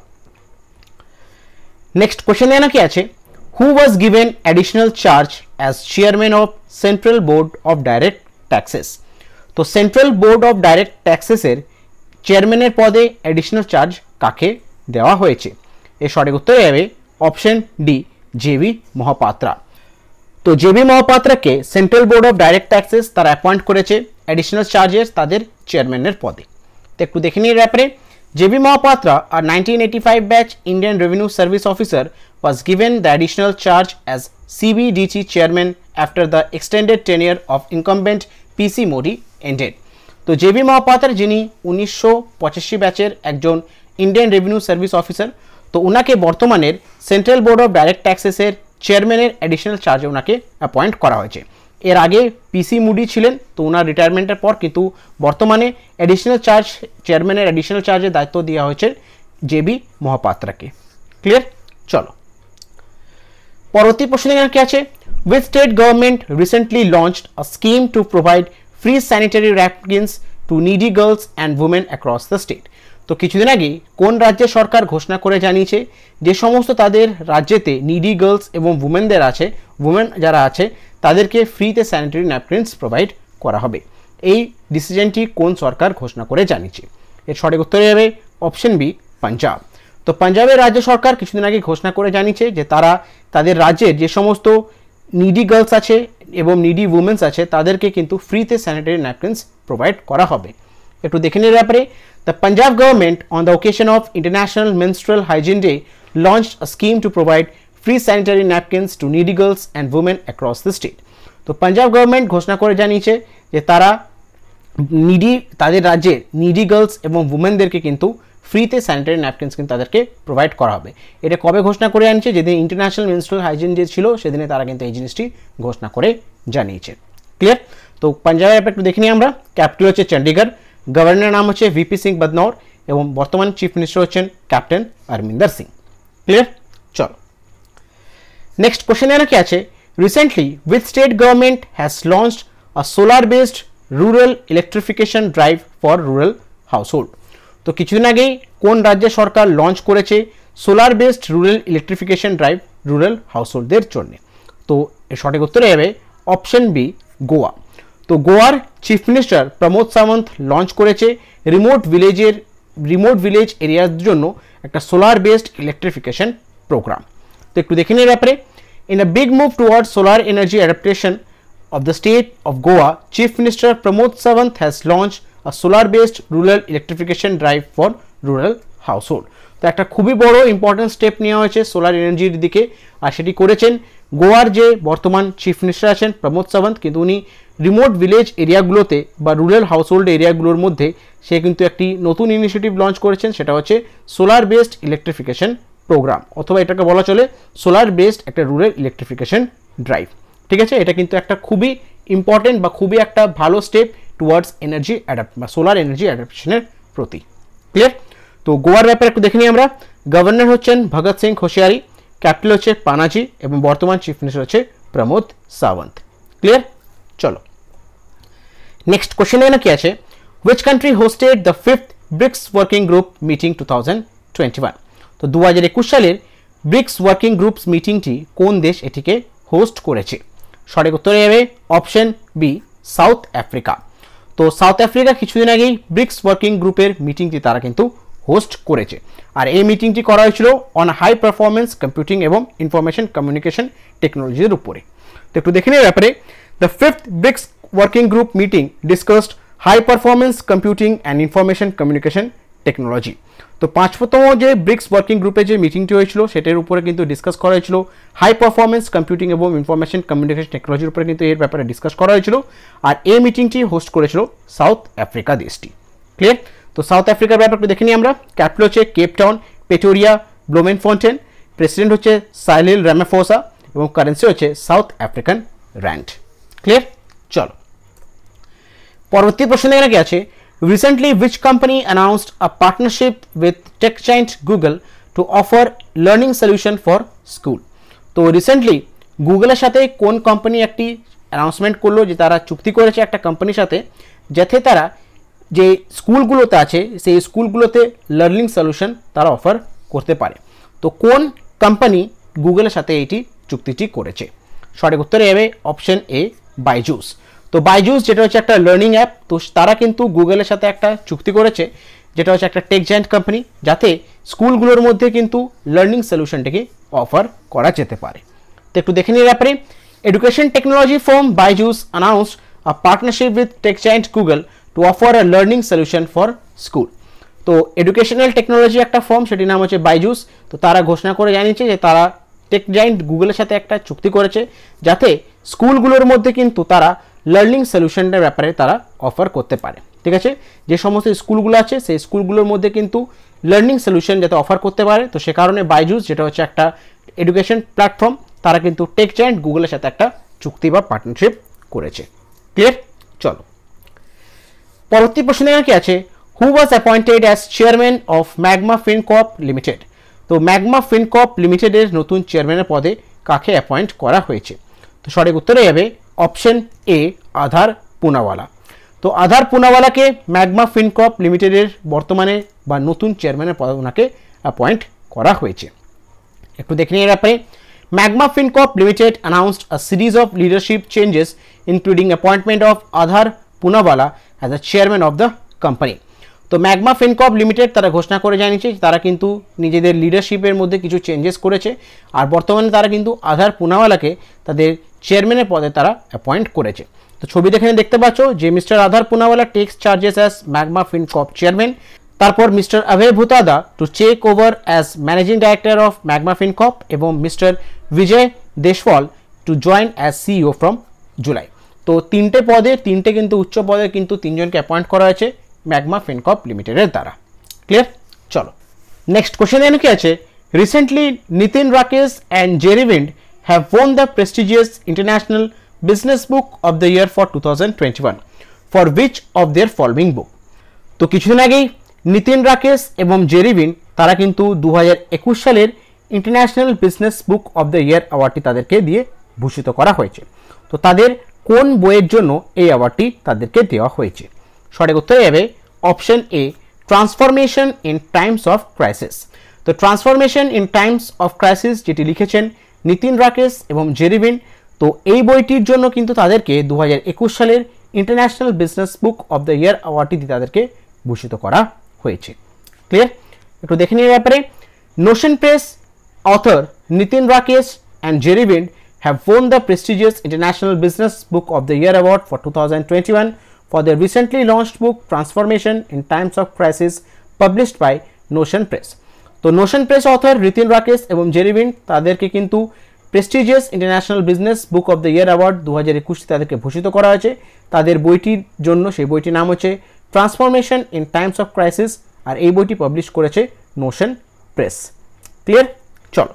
নেক্সট কোশ্চেন এখানে কি আছে, who was given additional charge as chairman of central board of direct taxes? তো সেন্ট্রাল বোর্ড অফ ডাইরেক্ট ট্যাক্সেসের চেয়ারম্যানের পদে অ্যাডিশনাল চার্জ কাকে দেওয়া হয়েছে? এর সঠিক উত্তর যাবে অপশন ডি জেবি মহাপাত্রা। তো জেবি মহাপাত্রাকে central board of direct taxes তারা অ্যাপয়েন্ট করেছে অ্যাডিশনাল চার্জেস তাদের চেয়ারম্যানের পদে। তো একটু দেখে নিয়ে ব্যাপারে, J B Mohapatra, a nineteen eighty-five batch Indian Revenue Service officer, was given the additional charge as C B D T chairman after the extended tenure of incumbent P C Modi ended. তো J B Mohapatra যিনি উনিশশো পঁচাশি ব্যাচের একজন Indian revenue service officer, তো ওনাকে বর্তমানের central board of direct ট্যাক্সেসের চেয়ারম্যানের অ্যাডিশনাল চার্জে ওনাকে অ্যাপয়েন্ট করা হয়েছে। এর আগে পিসি মুডি ছিলেন, তো ওনার রিটায়ারমেন্টের পর কিন্তু বর্তমানে অ্যাডিশনাল চার্জ চেয়ারম্যানের অ্যাডিশনাল চার্জের দায়িত্ব দেওয়া হয়েছে জেবি মহাপাত্রাকে। ক্লিয়ার? চলো পরবর্তী প্রশ্ন এখানে কি আছে, which state government recently launched a scheme to provide free sanitary napkins to needy girls and women across the state? তো কিছুদিন আগে কোন রাজ্যের সরকার ঘোষণা করে জানিয়েছে যে সমস্ত তাদের রাজ্যেতে নিডি গার্লস এবং উমেনদের আছে উমেন যারা আছে তাদেরকে ফ্রিতে স্যানিটারি ন্যাপকিনস প্রোভাইড করা হবে? এই ডিসিশনটি কোন সরকার ঘোষণা করে জানিয়েছে? এর সঠিক উত্তরে যাবে অপশন বি পাঞ্জাব। তো পাঞ্জাবের রাজ্য সরকার কিছুদিন আগে ঘোষণা করে জানিয়েছে যে তারা তাদের রাজ্যের যে সমস্ত নিডি গার্লস আছে এবং নিডি উমেন্স আছে তাদেরকে কিন্তু ফ্রিতে স্যানিটারি ন্যাপকিনস প্রোভাইড করা হবে। একটু দেখে নিয়ে ব্যাপারে, the Punjab government on the occasion of international menstrual hygiene day launched a scheme to provide free sanitary napkins to needy girls and women across the state. তো পাঞ্জাব গভর্নমেন্ট ঘোষণা করে জানিয়েছে যে তারা নিডি তাদের রাজ্যের নিডি গার্লস এবং উমেনদেরকে কিন্তু ফ্রিতে স্যানিটারি ন্যাপকিনস কিন্তু তাদেরকে প্রোভাইড করা হবে। এটা কবে ঘোষণা করে জানিয়েছে? যেদিন ইন্টারন্যাশনাল মেনস্ট্রুয়াল হাইজিন ডে ছিল সেদিনে তারা কিন্তু এই জিনিসটি ঘোষণা করে জানিয়েছে। ক্লিয়ার? তো পাঞ্জাবের ব্যাপারে একটু দেখে নিই আমরা। ক্যাপিটাল হচ্ছে চণ্ডীগড়, গভর্নর নাম হচ্ছে ভিপি সিং বদনৌর এবং বর্তমান চিফ মিনিস্টার হচ্ছেন ক্যাপ্টেন অরমিন্দর সিং। ক্লিয়ার? চলো নেক্সট কোশ্চেন এখানে কি আছে, recently which state government has launched a solar based rural electrification drive for rural household? তো কিছুদিন আগেই কোন রাজ্যের সরকার লঞ্চ করেছে solar based rural electrification drive rural হাউসহোল্ডদের জন্য? তো এর সঠিক উত্তরে যাবে অপশন বি গোয়া। তো গোয়ার chief minister Pramod Sawant launch করেছে রিমোট ভিলেজের রিমোট ভিলেজ এরিয়ার জন্য একটা সোলার বেসড ইলেকট্রিফিকেশন প্রোগ্রাম। তো একটু দেখে নিয়ে ব্যাপারে, in a big move toward solar energy adaptation of the state of Goa, Chief Minister Pramod Sawant has launched a solar-based rural electrification drive for rural household. তো একটা খুবই বড় important step নেওয়া হয়েছে সোলার এনার্জির দিকে, আর সেটি করেছেন গোয়ার যে বর্তমান চিফ মিনিস্টার আছেন প্রমোদ সাওয়ন্ত, কিন্তু উনি রিমোট ভিলেজ এরিয়াগুলোতে বা রুরাল হাউসহোল্ড এরিয়াগুলোর মধ্যে সে কিন্তু একটি নতুন ইনিশিয়েটিভ লঞ্চ করেছেন, সেটা হচ্ছে সোলার বেসড ইলেকট্রিফিকেশন প্রোগ্রাম, অথবা এটাকে বলা চলে সোলার বেসড একটা রুরাল ইলেকট্রিফিকেশন ড্রাইভ। ঠিক আছে, এটা কিন্তু একটা খুবই ইম্পর্টেন্ট বা খুবই একটা ভালো স্টেপ টুয়ার্ডস এনার্জি অ্যাডাপ্ট বা সোলার এনার্জি অ্যাডাপ্টেশনের প্রতি। ক্লিয়ার? তো গোয়ার ব্যাপারে একটু দেখে নিই আমরা। গভর্নর হচ্ছেন ভগৎ সিং কোশিয়ারি, ক্যাপিটাল হচ্ছে পানাজি এবং বর্তমান চিফ মিনিস্টার হচ্ছে প্রমোদ সাওয়ন্ত। ক্লিয়ার? চলো নেক্সট কোশ্চেন এখানে কি আছে, which country hosted the fifth BRICS working group meeting two thousand twenty one. তো দু হাজার একুশ সালের ব্রিক্স ওয়ার্কিং গ্রুপস মিটিংটি কোন দেশ এটিকে হোস্ট করেছে? সঠিক উত্তরে যাবে অপশন বি, সাউথ আফ্রিকা। তো সাউথ আফ্রিকা কিছুদিন আগেই ব্রিক্স ওয়ার্কিং গ্রুপের মিটিংটি তারা কিন্তু হোস্ট করেছে, আর এই মিটিংটি করা হয়েছিল অন হাই পারফরমেন্স কম্পিউটিং এবং ইনফরমেশন কমিউনিকেশন টেকনোলজির উপরে। তো একটু দেখে নিই ব্যাপারে, the fifth BRICS working group meeting discussed high performance computing and information communication technology. তো পাঁচতম যে ব্রিক্স ওয়ার্কিং গ্রুপে যে মিটিংটি হয়েছিল সেটার উপরে কিন্তু ডিসকাস করা হয়েছিল হাই পারফরমেন্স কম্পিউটিং এবং ইনফরমেশন কমিউনিকেশন টেকনোলজির উপরে কিন্তু এর ব্যাপারে ডিসকাস করা হয়েছিল, আর এই মিটিংটি হোস্ট করেছিল সাউথ আফ্রিকা দেশটি। ক্লিয়ার? তো সাউথ আফ্রিকার ব্যাপারটা দেখে নিই আমরা। ক্যাপিটাল হচ্ছে Cape Town, Pretoria, Bloemfontein, president হচ্ছে সাইরিল রামাফোসা এবং কারেন্সি হচ্ছে সাউথ আফ্রিকান র্যান্ড। ক্লিয়ার? চলো পরবর্তী প্রশ্ন এখানে কি আছে, recently which company announced a partnership with tech giant Google to offer learning solution for school। তো রিসেন্টলি গুগলের সাথে কোন কোম্পানি একটি অ্যানাউন্সমেন্ট করলো যে তারা চুক্তি করেছে একটা কোম্পানির সাথে, যাতে তারা যে স্কুলগুলোতে আছে সেই স্কুলগুলোতে লার্নিং সলিউশন তারা অফার করতে পারে। তো কোন কোম্পানি গুগলের সাথে এইটি চুক্তিটি করেছে? সঠিক উত্তরে যাবে অপশন এ, বাইজুস। তো বাইজুস যেটা হচ্ছে একটা লার্নিং অ্যাপ, তো তারা কিন্তু গুগলের সাথে একটা চুক্তি করেছে যেটা হচ্ছে একটা টেক জায়ান্ট কোম্পানি, যাতে স্কুলগুলোর মধ্যে কিন্তু লার্নিং সলিউশনটাকে অফার করা যেতে পারে। তো একটু দেখে নিয়ে ব্যাপারে, education technology firm Byju's announced a partnership with tech giant Google to offer a learning solution for school। তো এডুকেশনাল টেকনোলজি একটা ফার্ম, সেটির নাম হচ্ছে বাইজুস। তো তারা ঘোষণা করে জানিয়েছে যে তারা টেক জায়ান্ট গুগলের সাথে একটা চুক্তি করেছে যাতে স্কুলগুলোর মধ্যে কিন্তু তারা লার্নিং সলিউশনের ব্যাপারে তারা অফার করতে পারে। ঠিক আছে, যে সমস্ত স্কুলগুলো আছে সেই স্কুলগুলোর মধ্যে কিন্তু লার্নিং সলিউশন যাতে অফার করতে পারে, তো সে কারণে বাইজুস যেটা হচ্ছে একটা এডুকেশন প্ল্যাটফর্ম, তারা কিন্তু টেক জায়ান্ট গুগলের সাথে একটা চুক্তি বা পার্টনারশিপ করেছে। ক্লিয়ার? চলো পরবর্তী প্রশ্ন এখানে কি আছে, who was appointed as chairman of Magma Fincorp limited. তো ম্যাগমা ফিনকর্প লিমিটেডের নতুন চেয়ারম্যানের পদে কাকে অ্যাপয়েন্ট করা হয়েছে? তো সঠিক উত্তরে যাবে অপশন এ, আধার পুনাওয়ালা। তো আধার পুনাওয়ালাকে ম্যাগমা ফিনকর্প লিমিটেডের বর্তমানে বা নতুন চেয়ারম্যানের পদে ওনাকে অ্যাপয়েন্ট করা হয়েছে। একটু দেখে নিয়ে ব্যাপারে, Magma Fincorp limited announced a series of leadership changes including appointment of Adar Poonawalla as a chairman of the company। তো ম্যাগমা ফিনকর্প লিমিটেড তারা ঘোষণা করে জানিয়েছে তারা কিন্তু নিজেদের লিডারশিপের মধ্যে কিছু চেঞ্জেস করেছে, আর বর্তমানে তারা কিন্তু আধার পুনাওয়ালাকে তাদের চেয়ারম্যানের পদে তারা অ্যাপয়েন্ট করেছে। তো ছবি দেখে দেখতে পাচ্ছ যে mister Adar Poonawalla takes charges as Magma Fincorp chairman, তারপর mister Abhay Bhutada to take over as managing director of Magma Fincorp এবং mister Vijay Deshwal to join as CEO from July. তো তিনটে পদে তিনটে কিন্তু উচ্চ পদে কিন্তু তিনজনকে অ্যাপয়েন্ট করা হয়েছে ম্যাগমা ফিনকর্প লিমিটেডের দ্বারা। ক্লিয়ার? চলো নেক্সট কোশ্চেন এখানে কি আছে, recently Nitin Rakesh and Jerry Wind have won the prestigious International Business Book of the Year for twenty twenty-one for which of their following book। তো কিছুদিন আগেই নিতিন রাকেশ এবং জেরি ভিন্ড তারা কিন্তু দু হাজার একুশ সালের international business book of the year অ্যাওয়ার্ডটি তাদেরকে দিয়ে ভূষিত করা হয়েছে। তো তাদের কোন বইয়ের জন্য এই অ্যাওয়ার্ডটি তাদেরকে দেওয়া হয়েছে? সঠিক উত্তরে যাবে option A, transformation in times of crisis. তো transformation in times of crisis যেটি লিখেছেন নিতিন রাকেশ এবং জেরি ভিন্ড, তো এই বইটির জন্য কিন্তু তাদেরকে দু হাজার একুশ সালের international business book of the year অ্যাওয়ার্ডটি দিয়ে তাদেরকে ভূষিত করা হয়েছে। ক্লিয়ার? একটু দেখে নিয়ে ব্যাপারে, Notion Press author Nitin Rakesh and Jerry Wind have won the prestigious International Business Book of the Year Award for twenty twenty-one for their recently launched book Transformation in Times of Crisis published by Notion Press। তো Notion Press author Nitin Rakesh এবং Jerry Wind তাদেরকে কিন্তু prestigious international business book of the year award দু হাজার একুশে তাদেরকে ভূষিত করা হয়েছে তাদের বইটির জন্য। সেই বইটির নাম হচ্ছে transformation in times of crisis, আর এই বইটি পাবলিশ করেছে নোশন প্রেস। ক্লিয়ার? চলো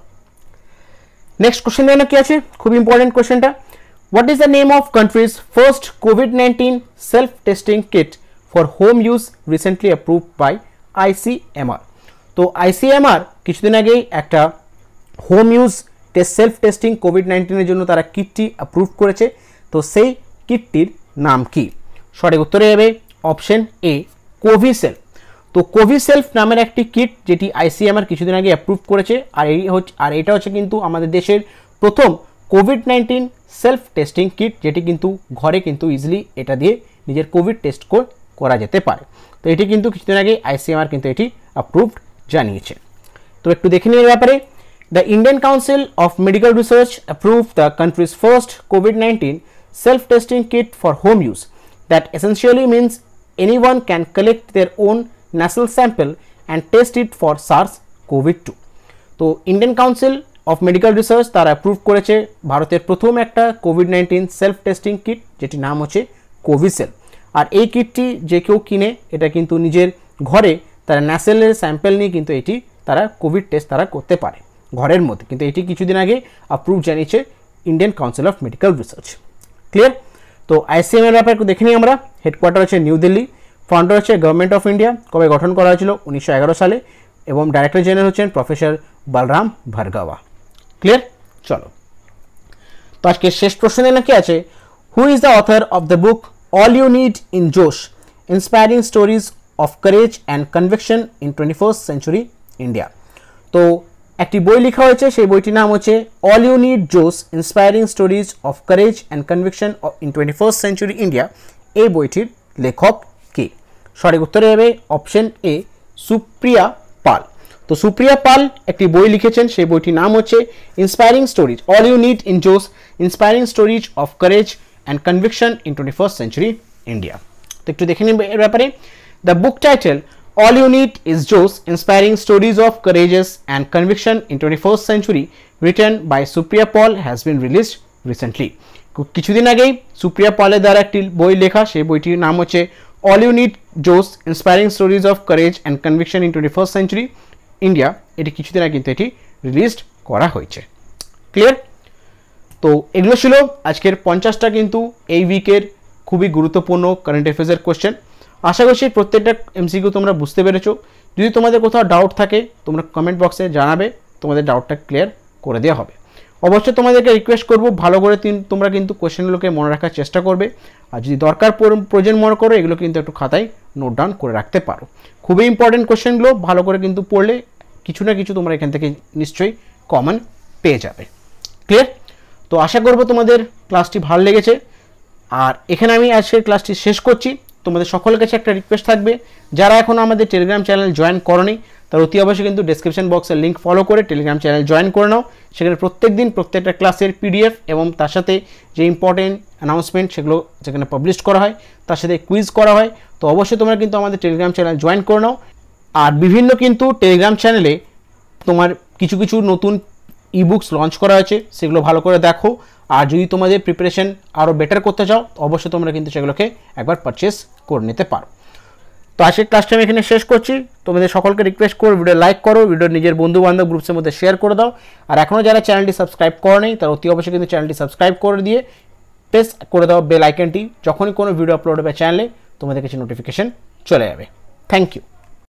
নেক্সট কোশ্চেন দেখো কি আছে, খুব ইম্পর্টেন্ট কোশ্চেনটা। What is the name of country's first COVID nineteen self testing kit for home use recently approved by ICMR? তো আইসিএমআর কিছুদিন আগেই একটা home use test self testing COVID নাইন্টিনের জন্য তারা কিটটি অ্যাপ্রুভ করেছে। তো সেই কিটটির নাম কি? সঠিক উত্তরে যাবে অপশন এ, কোভিসেল্ফ। তো কোভিসেল্ফ নামের একটি কিট যেটি আইসিএমআর কিছুদিন আগে অ্যাপ্রুভ করেছে, আর এই হচ্ছে আর এটা হচ্ছে কিন্তু আমাদের দেশের প্রথম COVID nineteen self testing kit, যেটি কিন্তু ঘরে কিন্তু ইজিলি এটা দিয়ে নিজের কোভিড টেস্ট করা যেতে পারে। তো এটি কিন্তু কিছুদিন আগে আইসিএমআর কিন্তু এটি অ্যাপ্রুভড জানিয়েছে। তো একটু দেখে নিয়ে ব্যাপারে, the Indian council of medical research approve the country's first COVID nineteen self testing kit for home use that essentially means anyone can collect their own nasal sample and test it for SARS COVID two. তো Indian council of medical research তারা approve করেছে ভারতের প্রথম একটা COVID nineteen self testing kit যেটির নাম হচ্ছে কোভিসেল। আর এই কিটটি যে কেউ কিনে এটা কিন্তু নিজের ঘরে তারা ন্যাসেলের স্যাম্পেল নিয়ে কিন্তু এটি তারা কোভিড টেস্ট তারা করতে পারে ঘরের মধ্যে। কিন্তু এটি কিছুদিন আগে অ্যাপ্রুভ জানিয়েছে Indian council of medical research. Clear? তো আইসিএমআর ব্যাপারে একটু দেখে নিই আমরা। হেডকোয়ার্টার হচ্ছে নিউ দিল্লি, ফাউন্ডার হচ্ছে গভর্নমেন্ট অফ ইন্ডিয়া, কবে গঠন করা হয়েছিল উনিশশো এগারো সালে, এবং ডাইরেক্টর জেনারেল হচ্ছেন প্রফেসর বলরাম ভার্গবা। ক্লিয়ার? চলো তো আজকে শেষ প্রশ্নে নাকি আছে, who is the author of the book all you need in josh inspiring stories of courage and conviction in twenty first century India? তো একটি বই লেখা হয়েছে, সেই বইটির নাম হচ্ছে all you need josh inspiring stories of courage and conviction in twenty first century India. এই বইটির লেখক কে? সঠিক উত্তরে যাবে অপশন এ, সুপ্রিয়া পাল। তো সুপ্রিয়া পাল একটি বই লিখেছেন, সেই বইটির নাম হচ্ছে inspiring stories all you need in josh inspiring stories of courage and conviction in twenty first century India. তো একটু দেখে নিন এর ব্যাপারে। The book title All You Need Is Josh Inspiring Stories of Courageous and Conviction in twenty-first Century written by Supriya Paul has been released recently. কিছুদিন আগেই সুপ্রিয়া পলের দ্বারা একটি বই লেখা, সেই বইটির নাম হচ্ছে All You Need Josh Inspiring Stories of Courage and Conviction in twenty-first Century India। এটি কিছুদিন আগে কিন্তু এটি রিলিজড করা হয়েছে। ক্লিয়ার? তো এগুলো ছিল আজকের পঞ্চাশটা কিন্তু এই উইকের খুবই গুরুত্বপূর্ণ কারেন্ট অ্যাফেয়ার্সের কোশ্চেন। আশা করছি প্রত্যেকটা এমসিকিউ তোমরা বুঝতে পেরেছো। যদি তোমাদের কোথাও ডাউট থাকে তোমরা কমেন্ট বক্সে জানাবে, তোমাদের ডাউটটা ক্লিয়ার করে দেওয়া হবে। অবশ্যই তোমাদেরকে রিকোয়েস্ট করব ভালো করে তোমরা কিন্তু কোশ্চেনগুলোকে মনে রাখার চেষ্টা করবে, আর যদি দরকার প্রয়োজন মনে করো এগুলো কিন্তু একটু খাতায় নোট ডাউন করে রাখতে পারো। খুবই ইম্পর্টেন্ট কোশ্চেনগুলো ভালো করে কিন্তু পড়লে কিছু না কিছু তোমরা এখান থেকে নিশ্চয়ই কমন পেয়ে যাবে। ক্লিয়ার? তো আশা করব তোমাদের ক্লাসটি ভালো লেগেছে, আর এখানে আমি আজকের ক্লাসটি শেষ করছি। তোমাদের সকলের কাছে একটা রিকোয়েস্ট থাকবে, যারা এখনও আমাদের টেলিগ্রাম চ্যানেল জয়েন করোনি তার অতি অবশ্যই কিন্তু ডেসক্রিপশন বক্সের লিঙ্ক ফলো করে টেলিগ্রাম চ্যানেল জয়েন করে নাও। সেখানে প্রত্যেক দিন প্রত্যেকটা ক্লাসের পিডিএফ এবং তার সাথে যে ইম্পর্টেন্ট অ্যানাউন্সমেন্ট সেগুলো যেখানে পাবলিশ করা হয়, তার সাথে কুইজ করা হয়। তো অবশ্যই তোমরা কিন্তু আমাদের টেলিগ্রাম চ্যানেল জয়েন করে নাও। আর বিভিন্ন কিন্তু টেলিগ্রাম চ্যানেলে তোমার কিছু কিছু নতুন ইবুকস লঞ্চ করা হয়েছে, সেগুলো ভালো করে দেখো। আর যদি তোমাদের প্রিপারেশন আরও বেটার করতে চাও অবশ্যই তোমরা কিন্তু সেগুলোকে একবার পারচেস করে নিতে পারো। তো আজকের ক্লাসটা আমি এখানে শেষ করছি। তোমাদের সকলকে রিকোয়েস্ট করো ভিডিও লাইক করো, ভিডিও নিজের বন্ধু বান্ধব গ্রুপসের মধ্যে শেয়ার করে দাও। আর এখনও যারা চ্যানেলটি সাবস্ক্রাইব করে নেই তারা অতি অবশ্যই কিন্তু চ্যানেলটি সাবস্ক্রাইব করে দিয়ে প্রেস করে দাও বেল আইকনটি, যখনই কোনো ভিডিও আপলোড হবে চ্যানেলে তোমাদের কাছে নোটিফিকেশন চলে যাবে। Thank you.